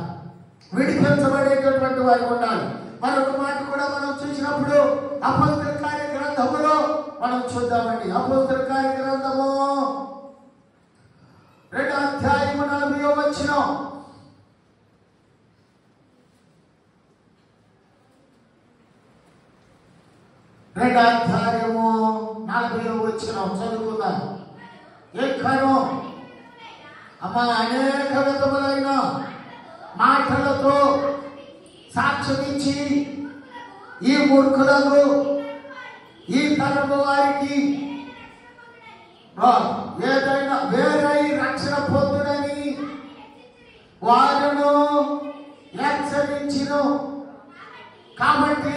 A: విడిపించబడేటటువంటి వారు ఉండాలి. మరొక మాట కూడా మనం చూసినప్పుడు అపోస్తల కార్య గ్రంథములో మనం చూద్దామండి. అపోస్తల కార్య గ్రంథము రెండో అధ్యాయము నలభైవ వచనం. రెండో అధ్యాయము నలభైవ వచనం చదువుకుందాం. ఎక్కడో అమ్మా అనేక విధములైన మాటలతో సాక్ష్యమిచ్చి ఈ మూర్ఖులకు, ఈ తరపు వారికి ఏదైనా వేరై రక్షణ పొందుడని వారును హెచ్చరించును. కాబట్టి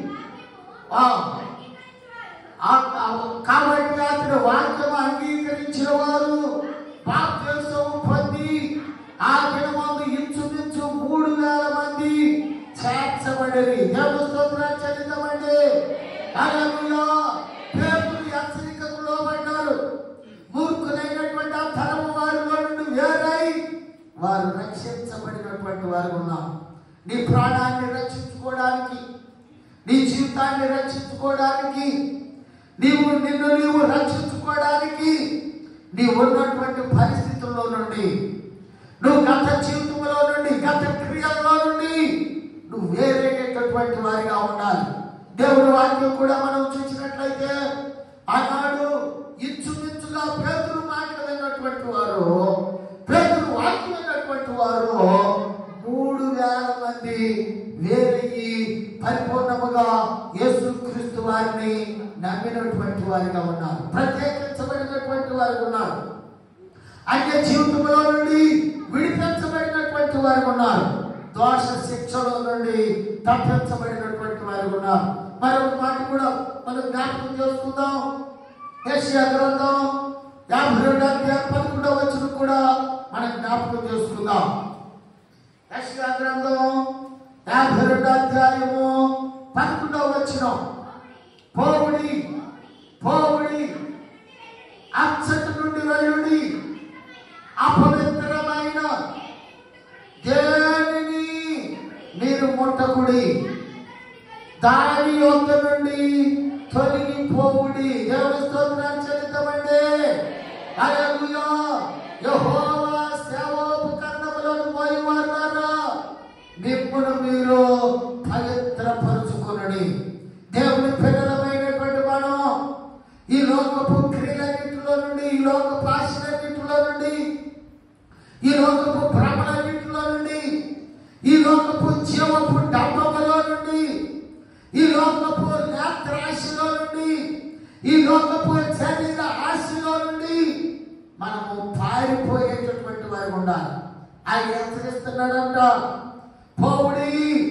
A: కాబట్టి అతడు వాక్యం అంగీకరించిన వారు బాప్తిస్మము పొంది ఆ దినమందు ఇంచుమించు మూడు వేల మంది చేర్చబడిరి. దేవుని స్తోత్రాలు చెల్లిద్దామండి. హల్లెలూయా. పేతురు హెచ్చరికకు లోబడ్డారు. మూర్ఖులైనటువంటి ఆ తరము వారిలో నుండి వేరై వారు రక్షించబడినటువంటి వారు ఉన్నారు. నీ ప్రాణాన్ని రక్షించుకోవడానికి, నీ జీవితాన్ని రక్షించుకోవడానికి, నీవు నిన్ను నీవు రక్షించుకోవడానికి నీవు ఉన్నటువంటి పరిస్థితుల్లో నుండి, నువ్వు గత జీవితంలో నుండి, గత క్రియల్లో నుండి నువ్వు వేరేటటువంటి వారిగా ఉండాలి. దేవుని వాక్యం కూడా మనం చూసినట్లయితే ఆనాడు ఇంచుమించుగా పేతురు మాటలు విన్నటువంటి వారు, పేతురు వాక్యం విన్నటువంటి వారు మూడు వేల మంది వేరయ్యి పరిపూర్ణముగా యేసుక్రీస్తు వారిని నమ్మినటువంటి వారిగా ఉన్నారు, ప్రత్యేకించబడినటువంటి వారు ఉన్నారు, అన్య జీవితంలో నుండి విడిపించబడినటువంటి వారు ఉన్నారు, దోష శిక్షలో నుండి తప్పించబడినటువంటి వారు ఉన్నారు. మరొక మాట కూడా మనం జ్ఞాపకం చేసుకుందాం. యెషయా గ్రంథం యాభై రెండు అధ్యాయం పదకొండవ వచనం కూడా మనం జ్ఞాపకం చేసుకుందాం. యెషయా గ్రంథం యాభై రెండో అధ్యాయము పదకొండవ వచనం. పోవుడి పోవుడి అచ్చటి నుండి వెళ్ళుడి, అపవిత్రమైన దేనిని మీరు ముట్టకుడి, దాని యొద్ద నుండి తొలగిపోవుడి. దేవుని స్తోత్రం చెల్లిద్దామండి. హల్లెలూయా. యెహోవా సేవోపకరణములను మోయువారులారా, మిమ్మును మీరు పవిత్రపరచుకొనుడి. దేవుని పిల్లలమైనటువంటి మనం ఈ లోకపు క్రియలన్నింటిలో నుండి, ఈ లోకపు ఆశలన్నింటిలో నుండి, ఈ లోకపు భ్రమలన్నింటిలో నుండి, ఈ లోకపు జీవపు డబ్బములో నుండి, ఈ లోకపు నేత్రాశలో నుండి, ఈ లోకపు శరీర ఆశలో నుండి మనము పారిపోయేటటువంటి వారు ఉండాలి. ఆయన హెచ్చరిస్తున్నాడంట, పోవుడి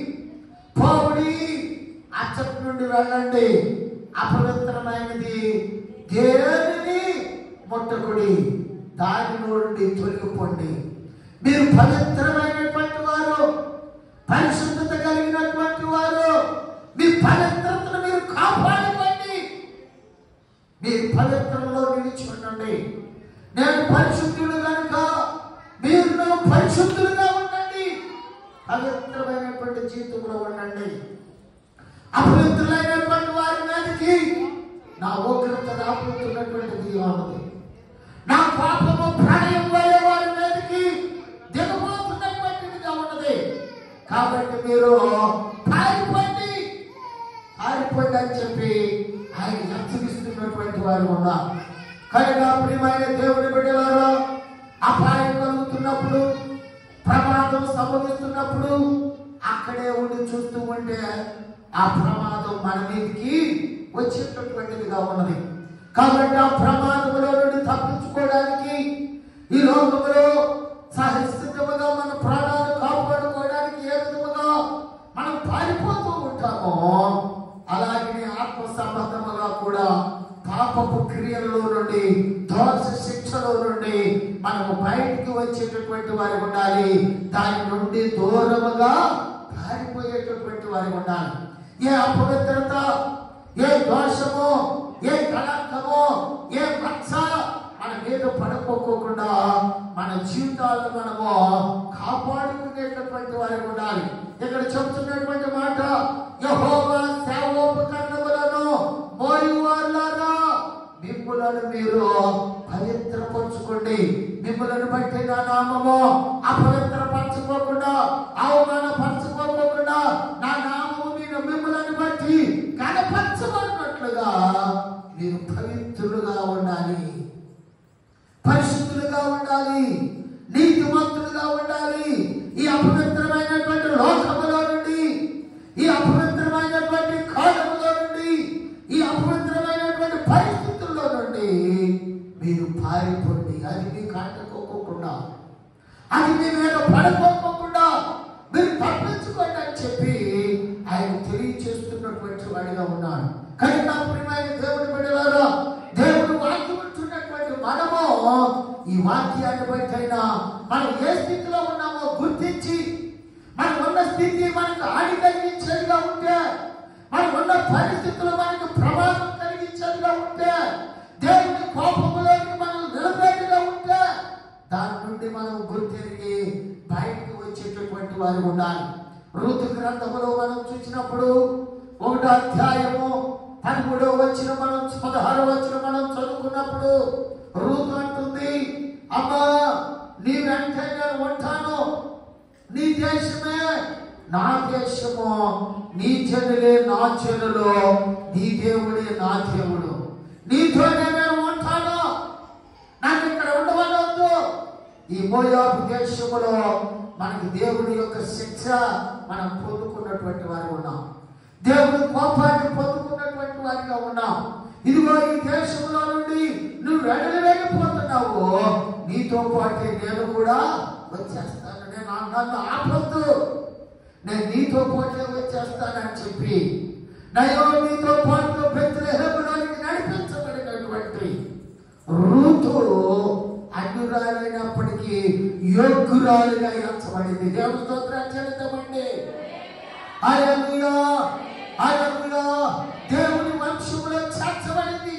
A: పోవుడి అచ్చటి నుండి వెళ్ళండి, అపవిత్రమైనది దేనిని ముట్టకుడి, దాని నుండి తొలగిపోండి. మీరు పవిత్రమైనటువంటి వారు, పరిశుద్ధత కలిగినటువంటి వారు, మీ పవిత్రతను మీరు కాపాడుకోండి. మీరు పవిత్రంలో నిలిచి ఉండండి. నేను పరిశుద్ధుడు కనుక మీరు పరిశుద్ధులుగా ఉండండి. పవిత్రమైనటువంటి జీవితంలో ఉండండి. అపవిత్రులైనటువంటి వారి మీదకి నా ఉగ్రత రాబోతున్నటువంటిది ఉన్నది. నా పాపము ప్రళయం వలె వారి మీదకి దిగబోతున్నటువంటిదిగా ఉన్నది. కాబట్టి మీరు పారిపోండి పారిపోండి అని చెప్పి ఆయన హెచ్చరిస్తున్నటువంటి వారు ఉన్నారు. కనుక ప్రియమైన దేవుని బిడ్డలారా, అపాయం కలుగుతున్నప్పుడు, ప్రమాదం సంభవిస్తున్నప్పుడు అక్కడే ఉండి చూస్తూ ఉంటే ఆ ప్రమాదం మన మీదకి వచ్చేటటువంటిదిగా ఉన్నది. కాబట్టి ఆ ప్రమాదంలో నుండి తప్పించుకోవడానికి, ఈ లోకంలో సహస్థితముగా మన ప్రాణాలు కాపాడుకోవడానికి ఏ విధముగా మనం పారిపోతూ ఉంటామో, అలాగే ఆత్మ సంబంధముగా కూడా పాపపు క్రియలలో నుండి, దోష శిక్షలో నుండి మనము బయటికి వచ్చేటటువంటి వారి ఉండాలి. దాని నుండి దూరముగా పారిపోయేటటువంటి వారి ఉండాలి. ఏ అపవిత్రత, ఏ దోషము, ఏ కళంకము, ఏ మచ్చ మన మీద పడుకోకుండా మన జీవితాలను మనము కాపాడుకునేటటువంటి వారి ఉండాలి. ఇక్కడ చెప్తున్నటువంటి మాట, యెహోవా సేవోపకరణములను మోయువారులారా, మిమ్ములను మీరు పవిత్రపరచుకోండి. మిమ్ములను బట్టి నా నామము అపవిత్రపరచుకోకుండా, అవమానపరచుకోకుండా, నా నామము మీరు మిమ్ములను బట్టి కనపరచబడినట్లుగా మీరు పవిత్రులుగా ఉండాలి, పరిశుద్ధులుగా ఉండాలి, నీతిమంతులుగా ఉండాలి. ఈ అపవిత్రమైనటువంటి లోకములో నుండి, ఈ అపవిత్రమైనటువంటి కాలములో నుండి, ఈ అపవిత్రమైనటువంటి పరిస్థితుల్లో నుండి మీరు పారిపోండి. అది మీకు అంటుకోకుండా, అది మీ మీద పడుకోకుండా మీరు తప్పించుకోండి అని చెప్పి ఆయన తెలియచేస్తున్నటువంటి వాడిగా ఉన్నాడు. కనుక ప్రియమైన దేవుని బిడ్డలారా, దేవుడు వాక్యం ఉంటున్నటువంటి మనము ఈ వాక్యాన్ని బట్టి అయినా మనం ఏ స్థితిలో ఉన్నామో గుర్తించి, మనం ఉన్న స్థితి మనకు హాని కలిగించేదిగా ఉంటే, మనం ఉన్న పరిస్థితులు మనకు ప్రమాదం కలిగించేదిగా ఉంటే, దేవుని కోపములోకి మనం నిలబెట్టుగా ఉంటే, దాని నుండి మనం గుర్తిరిగి బయటకు వచ్చేటటువంటి వారు ఉండాలి. ఋతు గ్రంథములో మనం చూసినప్పుడు ఒకటో అధ్యాయము పదమూడో వచ్చిన మనం పదహారో వచ్చిన మనం చదువుకున్నప్పుడు ఋతు అంటుంది, అమ్మా నీ వెంట నేను ఉంటాను, నీ దేశమే నా దేశము, నీ జనులే నా జనులు, నీ దేవుడే నా దేవుడు, నీతోనే నేను ఉంటాను, నాకు ఇక్కడ ఉండవద్దు. ఈ మోయాబు దేశములో మనకి దేవుడి యొక్క శిక్ష మనం పొందుకున్నటువంటి వారు ఉన్నాం. దేవుడి కోపాన్ని పొందుకున్నటువంటి వారిగా ఉన్నాం. ఇదిగో ఈ దేశంలో నుండి నువ్వు వెడలి వెళ్ళిపోతున్నావు, నీతో పాటే నేను కూడా వచ్చేస్తాను, నేను నన్ను ఆపొద్దు, నేను నీతో పాటే వచ్చేస్తానని చెప్పి నయో నీతో పాటు బెత్లెహేములోనికి నడిపించబడినటువంటి రూతు అన్యురాలైనప్పటికీ యోగ్యురాలుగా ఎంచబడింది. దేవుని స్తోత్రం చెల్లిద్దామండి. హల్లెలూయా, హల్లెలూయా. దేవుని వంశంలో చేర్చబడింది,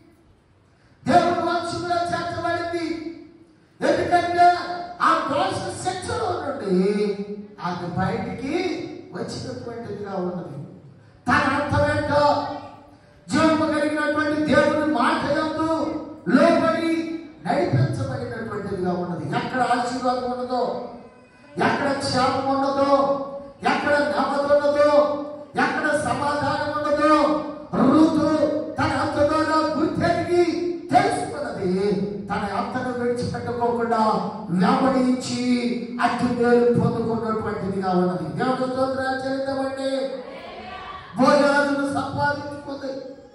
A: దేవుని వంశంలో చేర్చబడింది. ఎందుకంటే ఆ దోష శిక్షలో నుండి అది బయటికి వచ్చినటువంటిదిగా ఉన్నది. తన అర్థం ఏంటో జీవము కలిగినటువంటి దేవుని మాట యందు లోబడి నడిపించబడినటువంటిదిగా ఉన్నది. ఎక్కడ ఆశీర్వాదం ఉన్నదో, ఎక్కడ క్షేమం ఉన్నదో, ఎక్కడ నెమ్మది ఉన్నదో, ఎక్కడ సమాధానం ఉన్నదో రూతు తన అత్త ద్వారా గుర్తెరిగి తెలుసుకున్నది. తన అత్తను విడిచిపెట్టుకోకుండా వెంబడించి అట్టి మేలు పొందుకున్నటువంటిదిగా ఉన్నది. దేవుని స్తోత్రాలు చెల్లిద్దామండి. బోయాజును సంపాదించుకుంది.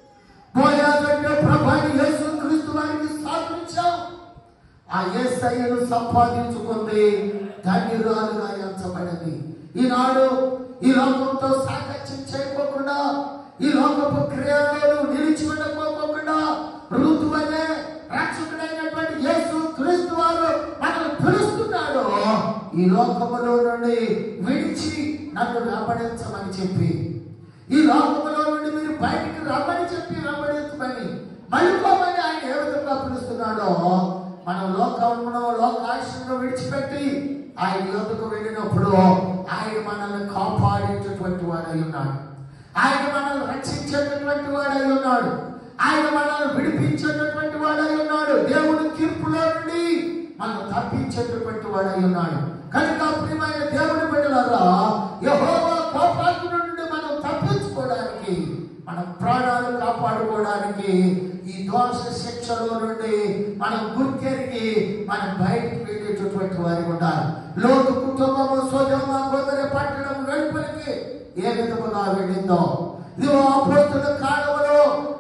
A: బోయాజు అంటే ప్రభువైన యేసుక్రీస్తు వారికి సాదృశ్యం. ఆ యేసయ్యను సంపాదించుకుంది, ధన్యురాలుగా ఎంచబడింది. ఈనాడు ఈ లోకంతో సాకత్యం చేయకోకుండా, ఈ లోకపు క్రియలను నిలిచి ఉండకోకుండా రూతు వలె రక్షకుడైనటువంటి యేసు క్రీస్తు వారు మనల్ని పిలుస్తున్నాడు. ఈ లోకములో నుండి విడిచి నన్ను వెంబడించమని చెప్పి, ఈ లోకములో నుండి మీరు బయటికి రమ్మని చెప్పి వెంబడించమని మళ్ళుకోమని ఆయన ఏ విధంగా పిలుస్తున్నాడో, మనం లోకమును లోకాశను విడిచిపెట్టి ఆయన యోధకు వెళ్ళినప్పుడు ఆయన మనల్ని కాపాడేటటువంటి వాడై ఉన్నాడు. ఆయన మనల్ని రక్షించేటటువంటి వాడై ఉన్నాడు. ఆయన మనల్ని విడిపించేటటువంటి వాడై ఉన్నాడు. దేవుని తీర్పులో నుండి మనం తప్పించేటటువంటి వాడై ఉన్నాడు. కనుక ప్రియమైన దేవుని బిడ్డలారా, యెహోవా కోపాగ్ని నుండి మనం తప్పించుకోవడానికి, మన ప్రాణాలు కాపాడుకోవడానికి, ఈ దోష శిక్షలో నుండి మనం గుర్తెరిగి మనం బయటికి వెళ్ళేటటువంటి వారి ఉండాలి. లోతు కుటుంబము సొదొమ గొమొర్రా పట్టణం వెలుపలికి ఏ విధముగా వెళ్ళిందో, ఇదిగో అపోస్తలుల కాలములో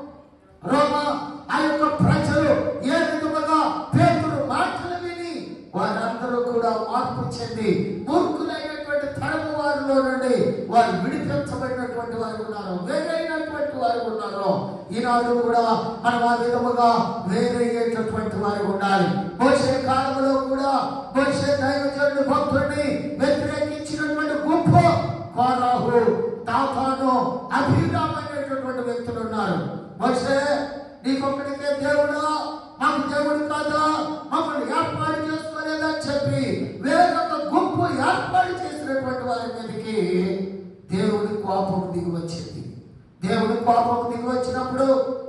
A: రోమ ఆ యొక్క ప్రజలు ఏ విధముగా పేతురు మాటలు విని వారందరూ కూడా మార్పు చెంది మూర్ఖులైనటువంటి తరము వారిలో నుండి వారు విడిపించబడినటువంటి వారు ఉన్నారు, వేరైనటువంటి వారు ఉన్నారు. ఈనాడు కూడా మనం ఆ విధముగా వేరయ్యేటటువంటి వారు ఉండాలి. మోషే కాలంలో కూడా మోషే దైవజనుడు భక్తుడిని వ్యతిరేకించినటువంటి గుంపు కోరాహు, దాతాను, అభిరామ్ అనేటటువంటి వ్యక్తులు ఉన్నారు. మోషే నీకొక్కడికే దేవుడా, మాకు దేవుడు కాదా, మమ్మల్ని ఏర్పాటు చేసుకోలేదని చెప్పి వేరొక గుంపు ఏర్పాటు చేసినటువంటి వారి మీదకి దేవుడి కోపం దిగి వచ్చింది. దేవుడి కోపం దిగి వచ్చినప్పుడు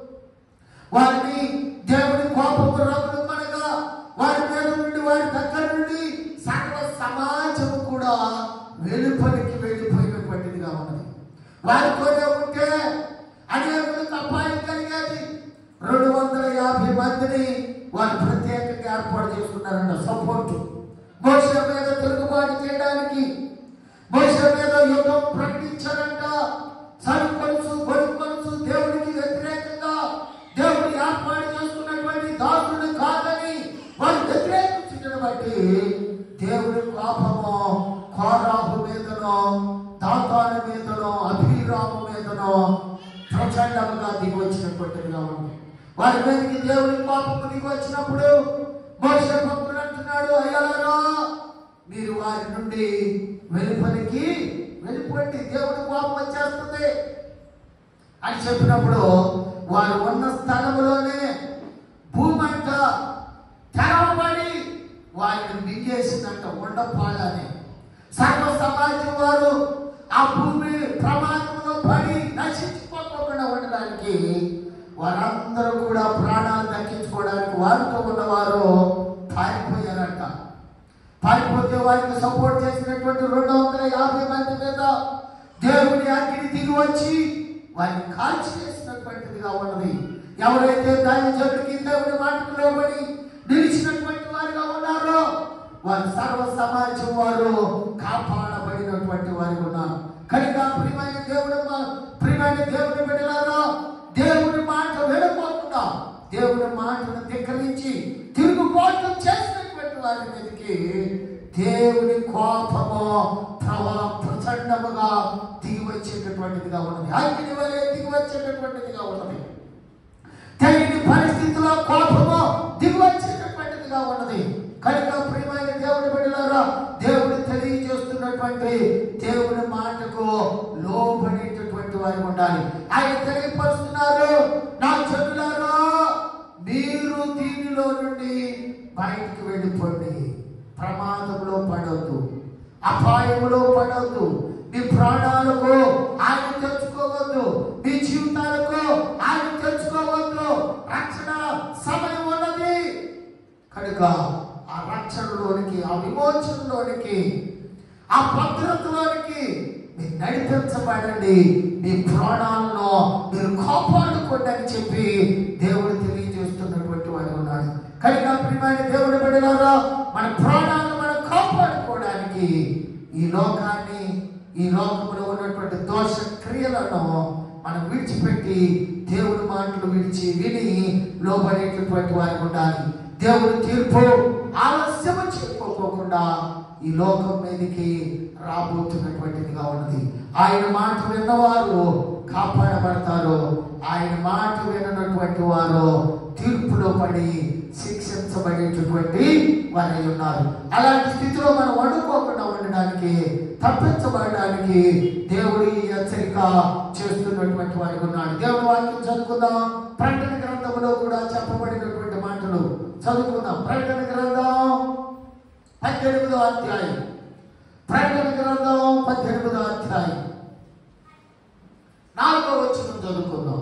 A: వారిని దేవుడి కోపము రగులు మనగా వారి మీద నుండి, వారి దగ్గర నుండి సర్వ సమాజం కూడా వెలుపలికి వెళ్ళిపోయినటువంటిదిగా ఉన్నది. వారితోనే ఉంటే అనేకులకు అపాయం కలిగేది. రెండు వందల యాభై మందిని వారు ప్రత్యేకంగా ఏర్పాటు చేసుకున్నారంట సపోర్టు. మోషే మీద తిరుగుబాటు చేయడానికి, మోషే మీద యుద్ధం ప్రకటించారంట. సరుకొలుసు గొడుకొలుసు దేవుడికి వ్యతిరేకంగా దేవుడు ఏర్పాటు చేసుకున్నటువంటి దాసుడు కాదని వారు వ్యతిరేకించడం బట్టి దేవుడి కోపము కోరాహు మీదనో, దాతాను మీదనో, అభిరాము మీదనో ప్రచండంగా దిగి వచ్చినటువంటిదిగా ఉంది. వారి మీదకి దేవుడి కోపము దిగి వచ్చినప్పుడు మోషే భక్తుడు అంటున్నాడు, అయ్యారా మీరు వారి నుండి వెలుపలికి వెళ్ళిపోండి, దేవుడి కోపం వచ్చేస్తుంది అని చెప్పినప్పుడు వారు ఉన్న స్థలంలోనే భూమి అంట తెరవబడి వారిని మింగేసిందంట ఉండపాలని. సర్వ సమాజం వారు ఆ భూమి ప్రమాదంలో పడి నశించుకోకుండా ఉండడానికి వారందరూ కూడా ప్రాణాలు దక్కించుకోవడానికి వారితో ఉన్నవారు పారిపోయారంట. పారిపోతే వారికి సపోర్ట్ చేసినటువంటి రెండు వందల యాభై మంది మీద దేవుని అగ్ని దిగి వచ్చి వారిని కాల్చి వేసినటువంటిదిగా ఉన్నది. ఎవరైతే దాని జట్టుకి దేవుని మాటకు లోబడి నిలిచినటువంటి వారిగా ఉన్నారో వారి సర్వ సమాజం వారు కాపాడబడినటువంటి వారు ఉన్నారు. కనుక ప్రియమైన దేవుడు ప్రియమైన దేవుని బిడ్డలారా, దేవుని మాట వినకుండా దేవుని మాటను ధిక్కరించి తిరుగుబాటు చేసినటువంటి వారి మీదకి దేవుని కోపము ప్రవా ప్రచండముగా దిగి వచ్చేటటువంటిదిగా ఉన్నది. అగ్ని వలె దిగి వచ్చేటటువంటిదిగా ఉన్నది. తెలియని పరిస్థితిలో కోపము దిగి వచ్చేటటువంటిదిగా ఉన్నది. కనుక ప్రియమైన దేవుని బిడ్డలారా, దేవుడు తెలియజేస్తున్నటువంటి దేవుని మాటకు ఉండాలి. ఆయన తెలియపరుస్తున్నారు, నా జనులారా మీరు దీనిలో నుండి బయటికి వెళ్ళిపోండి, ప్రమాదంలో పడవద్దు, అపాయంలో పడవద్దు, మీ ప్రాణాలకు ఆయన తెచ్చుకోవద్దు, మీ జీవితాలకు ఆయన తెచ్చుకోవద్దు. రక్షణ సమయం ఉన్నది కనుక ఆ రక్షణలోనికి, ఆ విమోచనలోనికి, ఆ భద్రతలోనికి మీరు నడిపించబడండి, మీ ప్రాణాలను మీరు కాపాడుకోండి అని చెప్పి దేవుడు తెలియజేస్తున్నటువంటి వాడు ఉన్నాడు. కనుక ప్రియమైన దేవుడు బిడ్డలారా, మన ప్రాణాలను మనం కాపాడుకోవడానికి ఈ లోకాన్ని, ఈ లోకంలో ఉన్నటువంటి దోష క్రియలను మనం విడిచిపెట్టి దేవుడి మాటలు విడిచి విని లోబడేటటువంటి వారు ఉండాలి. దేవుడి తీర్పు ఆలస్యం చేయకోకుండా ఈ లోకం మీదకి రాబోతున్నటువంటిదిగా ఉన్నది. ఆయన మాట విన్నవారు కాపాడబడతారు, ఆయన మాట వినటువంటి వారు తీర్పులో పడి శిక్షించబడేటటువంటి వారై ఉన్నారు. అలాంటి స్థితిలో మనం వండుకోకుండా ఉండడానికి, తప్పించబడడానికి దేవుడు ఈ హెచ్చరిక చేస్తున్నటువంటి వారికి ఉన్నాడు. దేవుడు వాక్యం చదువుకుందాం. ప్రకటన గ్రంథంలో కూడా చెప్పబడినటువంటి మాటలు చదువుకుందాం. ప్రకటన గ్రంథం పద్దెనిమిదో అధ్యాయం, ప్రకటన గ్రంథం పద్దెనిమిదో అధ్యాయం నాలుగో వచనం చదువుకుందాం.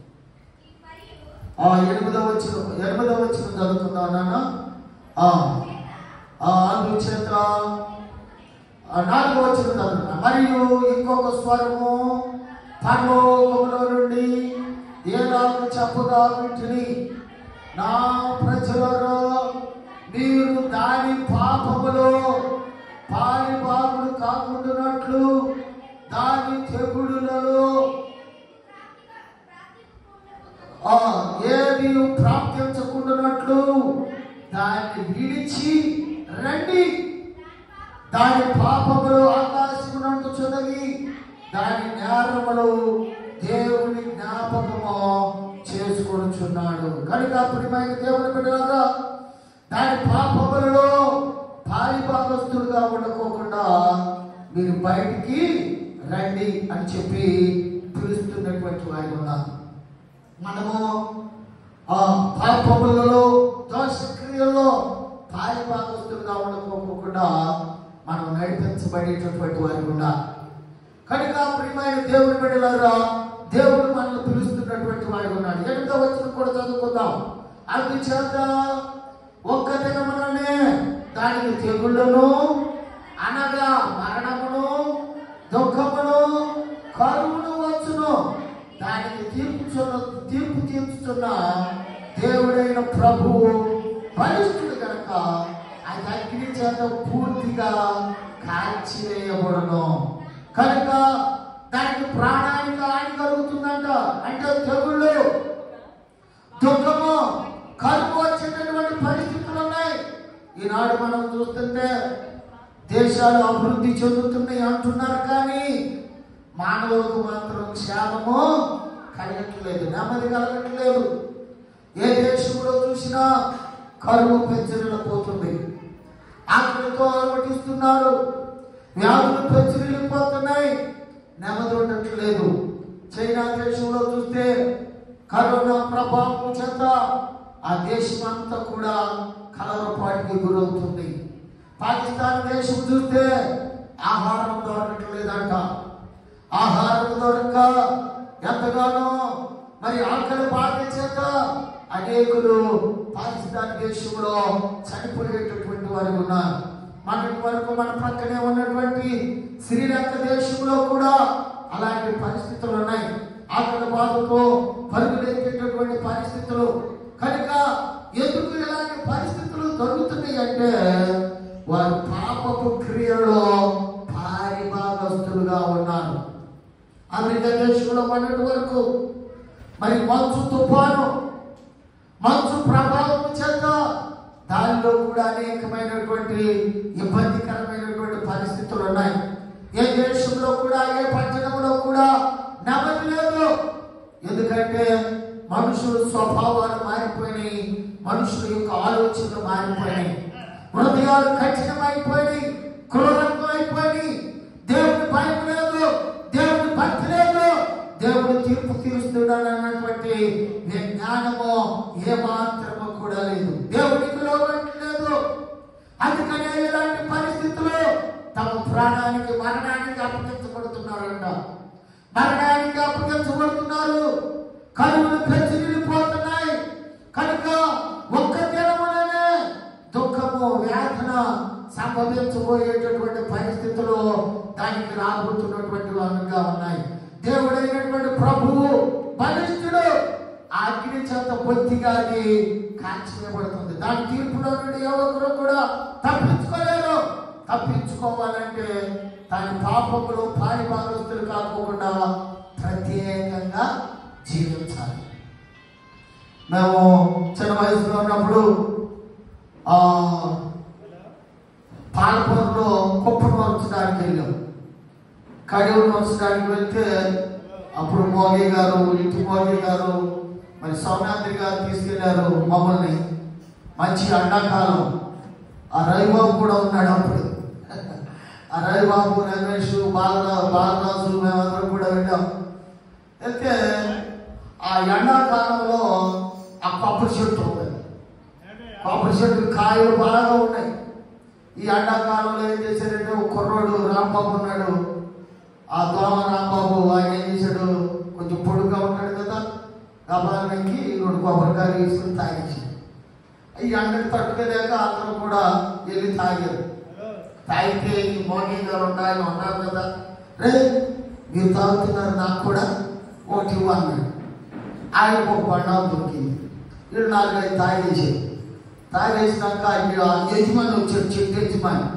A: ఎనిమిదో వచ్చిన ఎనిమిదో వచ్చిన చదువుకుందాం నాన్న. అందుచేత నాలుగో వచ్చిన చదువుకున్నా. మరియు ఇంకొక స్వరము పరలోకములో నుండి ఏలాగు చెప్పగా వింటిని, నా ప్రజలలో మీరు దాని పాపములో పాలిభాగులు కాకుండానట్లు, దాని తెగుడులలో ఏది ప్రాప్తించకుండానట్లు దాన్ని విడిచి రండి. దాని పాపములు ఆకాశమునందు చొదగి, దాని నేరములు దేవుని జ్ఞాపకము చేసుకొనుచున్నాడు. కనుక ప్రియమైన దేవుని బిడ్డలారా, దాని పాపములలో పాలిభాగస్తులుగా ఉండకోకుండా మీరు బయటికి రండి అని చెప్పి పిలుస్తున్నటువంటి వారు ఉన్నారు. మనము ఆ పాపములలో, దోషక్రియల్లో పాలిభాగస్తులుగా ఉండకోకుండా మనం నడిపించబడేటటువంటి వారు ఉన్నారు. కనుక ప్రియమైన దేవుని బిడ్డలారా, దేవుడు మనల్ని పిలుస్తున్నటువంటి వాడు ఉన్నాడు. ఎనిమిదో వచనం కూడా చదువుకుందాం. అందుచేత ఒక్క దినముననే దానికి తెగుళ్ళను, అనగా మరణమును, దుఃఖమును, కరువును వచ్చును. దానికి తీర్పు తీర్పు తీర్చుతున్న దేవుడైన ప్రభువు బలిష్ఠుడు కనుక అది అగ్ని చేత పూర్తిగా కాల్చివేయబడును. కనుక దానికి ప్రాణానికి హాని కలుగుతుందంట. అంటే తెగుళ్ళు, దుఃఖము, కరువు వచ్చేటటువంటి పరిస్థితులు ఉన్నాయి. ఈనాడు మనం చూస్తుంటే దేశాలు అభివృద్ధి చెందుతున్నాయి అంటున్నారు, కానీ మానవులకు మాత్రం క్షేమము కలగట్లేదు, నెమ్మది కలగట్లేదు. ఏ దేశంలో చూసినా కరువు పెంచలేకపోతుంది, ఆకలితో అలవటిస్తున్నారు, వ్యాధులు పెంచలేకపోతున్నాయి, నెమ్మది ఉండట్లేదు. చైనా దేశంలో చూస్తే కరోనా ప్రభావం చేత ఆ దేశం అంతా కూడా కలవరపాటుకి గురవుతుంది. పాకిస్తాన్ దేశం చూస్తే ఆహారం దొరకట్లేదంట. ఆహారం దొరక ఎంతగానో మరి ఆకలి బాధ చేత అనేకులు పాకిస్తాన్ దేశంలో చనిపోయేటటువంటి వారు ఉన్నారు. మనటి వరకు మన పక్కనే ఉన్నటువంటి శ్రీలంక దేశంలో కూడా అలాంటి పరిస్థితులు ఉన్నాయి. ఆకలి బాధతో పరుగులెత్తేటటువంటి పరిస్థితులు. కనుక ఎందుకు ఇలాంటి పరిస్థితులు జరుగుతున్నాయి అంటే వారు పాపపు క్రియలో పారిభాగస్తులుగా ఉన్నారు. అమెరికా దేశంలో మొన్నటి వరకు మరి మంచు తుఫాను, మంచు ప్రభావం చేత దానిలో కూడా అనేకమైనటువంటి ఇబ్బందికరమైనటువంటి పరిస్థితులు ఉన్నాయి. ఏ దేశంలో కూడా, ఏ పట్టణంలో కూడా నెమ్మది లేదు. ఎందుకంటే మనుషుల స్వభావాలు మారిపోయినాయి, మనుషుల యొక్క ఆలోచనలు మారిపోయినాయి, హృదయాలు కఠినమైపోయి, క్రూరంగా అయిపోయి, దేవుడి భయం లేదు, దేవుడి భక్తి లేదు, దేవుడి జీవితానికి మరణానికి అప్పగించబడుతున్నారంట. మరణానికి అప్పగించబడుతున్నారు. కరువులు పెంచి నిలిపోతున్నాయి కనుక ఒక్క దినములనే దుఃఖము వేదన సంభవించబోయేటటువంటి పరిస్థితులు దానికి రాబోతున్నటువంటి వారుగా ఉన్నాయి. దేవుడైనటువంటి ప్రభువు బలిష్ఠుడు అగ్ని చేత బొత్తిగాని కాల్చివేయబడుతుంది. దాని తీర్పులో నుండి ఎవరు కూడా తప్పించుకోలేరు. తప్పించుకోవాలంటే దాని పాపములు పాని భాగస్తులు కాకుండా ప్రత్యేకంగా జీవించాలి. మేము చిన్న వయసులో ఉన్నప్పుడు ఆ పాలపూరులో కుప్పను మర్చడానికి వెళ్ళాం. కడివులు మర్చడానికి వెళ్తే అప్పుడు మోగీ గారు, ఇంటి మోగీ గారు, మరి సౌమ్యాద్రి గారు తీసుకెళ్లారు మమ్మల్ని. మంచి ఎండాకాలం. ఆ రవిబాబు కూడా ఉన్నాడు అప్పుడు. ఆ రవిబాబు, రమేష్, బాలరా బాలరాజు మేమందరం కూడా వెళ్ళాం. అయితే ఆ ఎండాకాలంలో ఆ కొబ్బరి చెట్టు ఉంది. కొబ్బరి చెట్టు కాయలు బాగా ఉన్నాయి. ఈ ఎండాకాలంలో ఏం చేశారంటే ఒక కుర్రోడు రాంబాబు ఉన్నాడు. ఆ దోమ రాంబాబు ఆయన ఏం చేశాడు, కొంచెం పొడుగ్గా ఉంటాడు కదా, గబాలకి రెండు కొబ్బరికాయలు తీసుకుని తాగించాడు. ఈ ఎండకు తట్టుకోలేక అందరూ కూడా వెళ్ళి తాగారు. తాగితే ఈ మోడీ గారు ఉండాలి ఉన్నారు కదా, రే మీరు తాగుతున్నారు నాకు కూడా ఒకటి ఇవ్వన్నాడు. ఆయన ఒక బండాలు దొరికింది. వీళ్ళు నాలుగైదు తాగేసారు. తాగేసినాక ఆ యజమాని వచ్చాడు, చెట్టు యజమాని.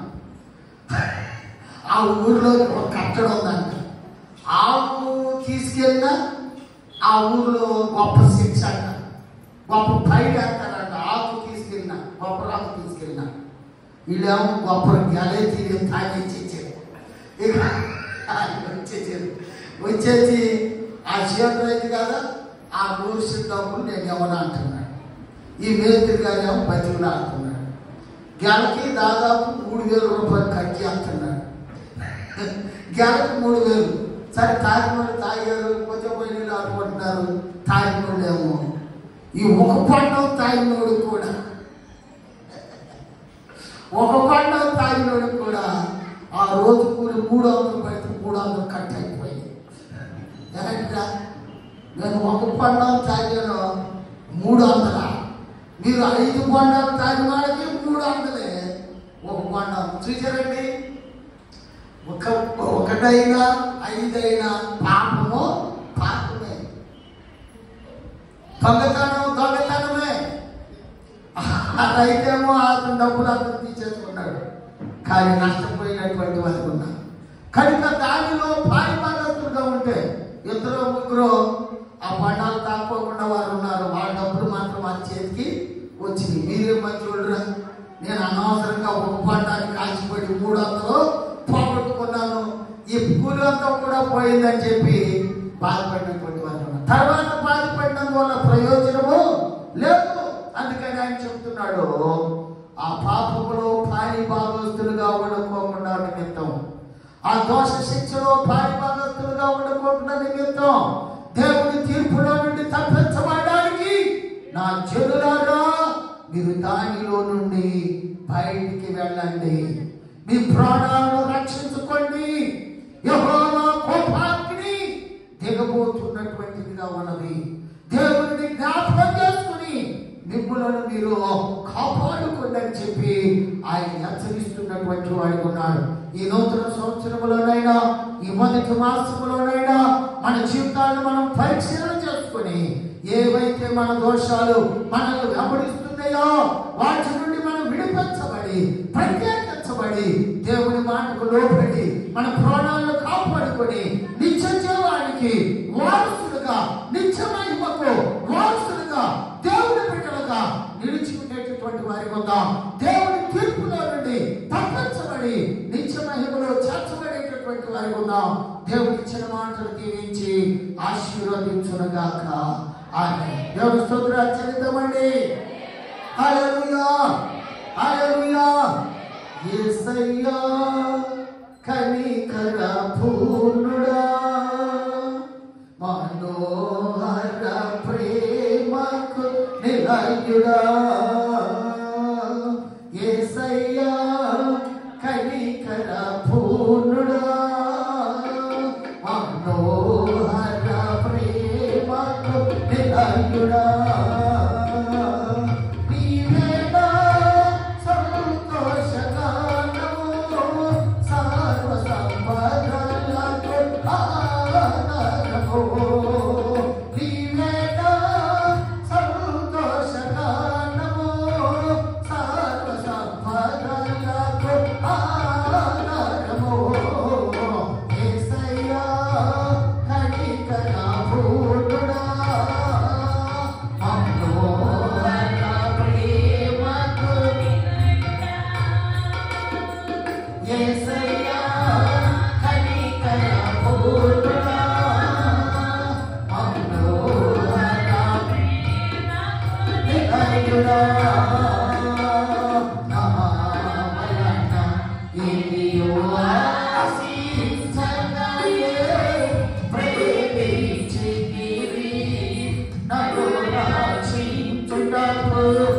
A: ఆ ఊరిలో ఒక కట్టడం ఉందంట. ఆవు తీసుకెళ్ళినా ఆ ఊరిలో గొప్ప శిక్ష అంట, గొప్ప పైకి వేస్తారంట. ఆకు తీసుకెళ్ళినా, గొప్ప ఆకు తీసుకెళ్ళినా వీళ్ళేమో గొప్ప గెలే తీరి తాగేసేసారు. ఇక వచ్చేసారు. వచ్చేసి ఆ చేతులు అయితే కదా ఆ నూరు డబ్బులు నేను ఎవరు అంటున్నాడు. ఈ మేస్త్రి గారు ఏమో బతికులు అంటున్నాడు. గెలకి దాదాపు మూడు వేల రూపాయలు కట్టి అంటున్నాడు. గెలకి మూడు వేలు. సరే తాగినోళ్ళు తాగారు, కొంచెం పోయిన అనుకుంటున్నారు. తాగినోళ్ళు ఏమో ఈ ఒక పండుగ తాగినోడు కూడా ఒక పండుగ తాగినోడు కూడా ఆ రోజు కూలి మూడు వందలు పెడితే మూడు వందలు కట్ అయిపోయింది. ఎలాంటిరా నేను ఒక పండుగ తాగాను మూడు వందల, మీరు ఐదు పండుగలు తాగిన వాళ్ళకి మూడు వందలే. ఒక పండుగ చూసారండి. ఒక ఒకటైనా ఐదైనా పాపము పాపమే, దొంగతనం దొంగతనమే. రైతేమో అతను డబ్బులు అతను తీసేసుకున్నాడు, కానీ నష్టపోయినటువంటి వారికి ఉన్నారు. కనుక దానిలో పారిపాదస్తులుగా ఉంటే ఇద్దరు ముగ్గురు ఆ పండాలు తాకోకుండా వారు ఉన్నారు. వాళ్ళ డబ్బులు మాత్రం వారి చేతికి వచ్చింది. మీరేం మంచి చూడరా, నేను అనవసరంగా ఒక పండాన్ని కాల్చిపోయి మూడు వందలు పోగొట్టుకున్నాను, ఈ కూలి అంతా కూడా పోయిందని చెప్పి బాధపడినటువంటి వారు ఉన్నారు. తర్వాత బాధపడడం వల్ల ప్రయోజనము లేదు. అందుకని ఆయన చెప్తున్నాడు, ఆ పాపములో పారి భాగస్తులుగా ఉండకోకుండా నిమిత్తం, ఆ దోష శిక్షలో పారి భాగస్తులుగా ఉండకోకుండా నిమిత్తం, దేవుని తీర్పులో నుండి తప్పించబడడానికి నా జనులారా మీరు దానిలో నుండి బయటికి వెళ్ళండి, మీ ప్రాణాలను రక్షించుకోండి. యెహోవా కోపాగ్ని దిగబోతున్నటువంటిదిగా ఉన్నది. దేవుడిని జ్ఞాపకం చేసుకుని మిమ్మలను మీరు కాపాడుకోండి అని చెప్పి ఆయన హెచ్చరిస్తున్నటువంటి వాడు ఉన్నాడు. ఈ నూతన సంవత్సరంలోనైనా ఈ మొదటి మాసంలోనైనా మన జీవితాన్ని మనం పరిశీలన చేసుకుని ఏవైతే మన దోషాలు మనల్ని వెంబడిస్తున్నాయో వాటి నుండి మనం విడిపించబడి ప్రత్యేకించబడి దేవుని మాటకు లోబడి మన ప్రాణాలను కాపాడుకొని నిత్య జీవానికి వారసులుగా, నిత్య మహిమకు వారసులుగా, దేవుని బిడ్డలుగా నిలిచిపోయేటటువంటి వారికి ఉందాం. దేవుని తీర్పులో నుండి తప్పించబడి నిత్య మహిమలో చేర్చబడేటటువంటి వారికి ఉందాం. దేవుడి ఇచ్చిన మాటలు దీవించి ఆశీర్వదించునుగాక. ఆమేన్. దేవుని స్తోత్రాలు చెల్లిద్దామండి. హల్లెలూయా, హల్లెలూయా. యేసయ్యా కనికర పూర్ణుడా, మనోహర ప్రేమకు నిలయుడా. యేసయ్యా కనికర పూర్ణుడా, ప్రియుడా నా వలన ఇదియో ఆశించగయే ప్రేమించితివి నన్ను రక్షించుటకు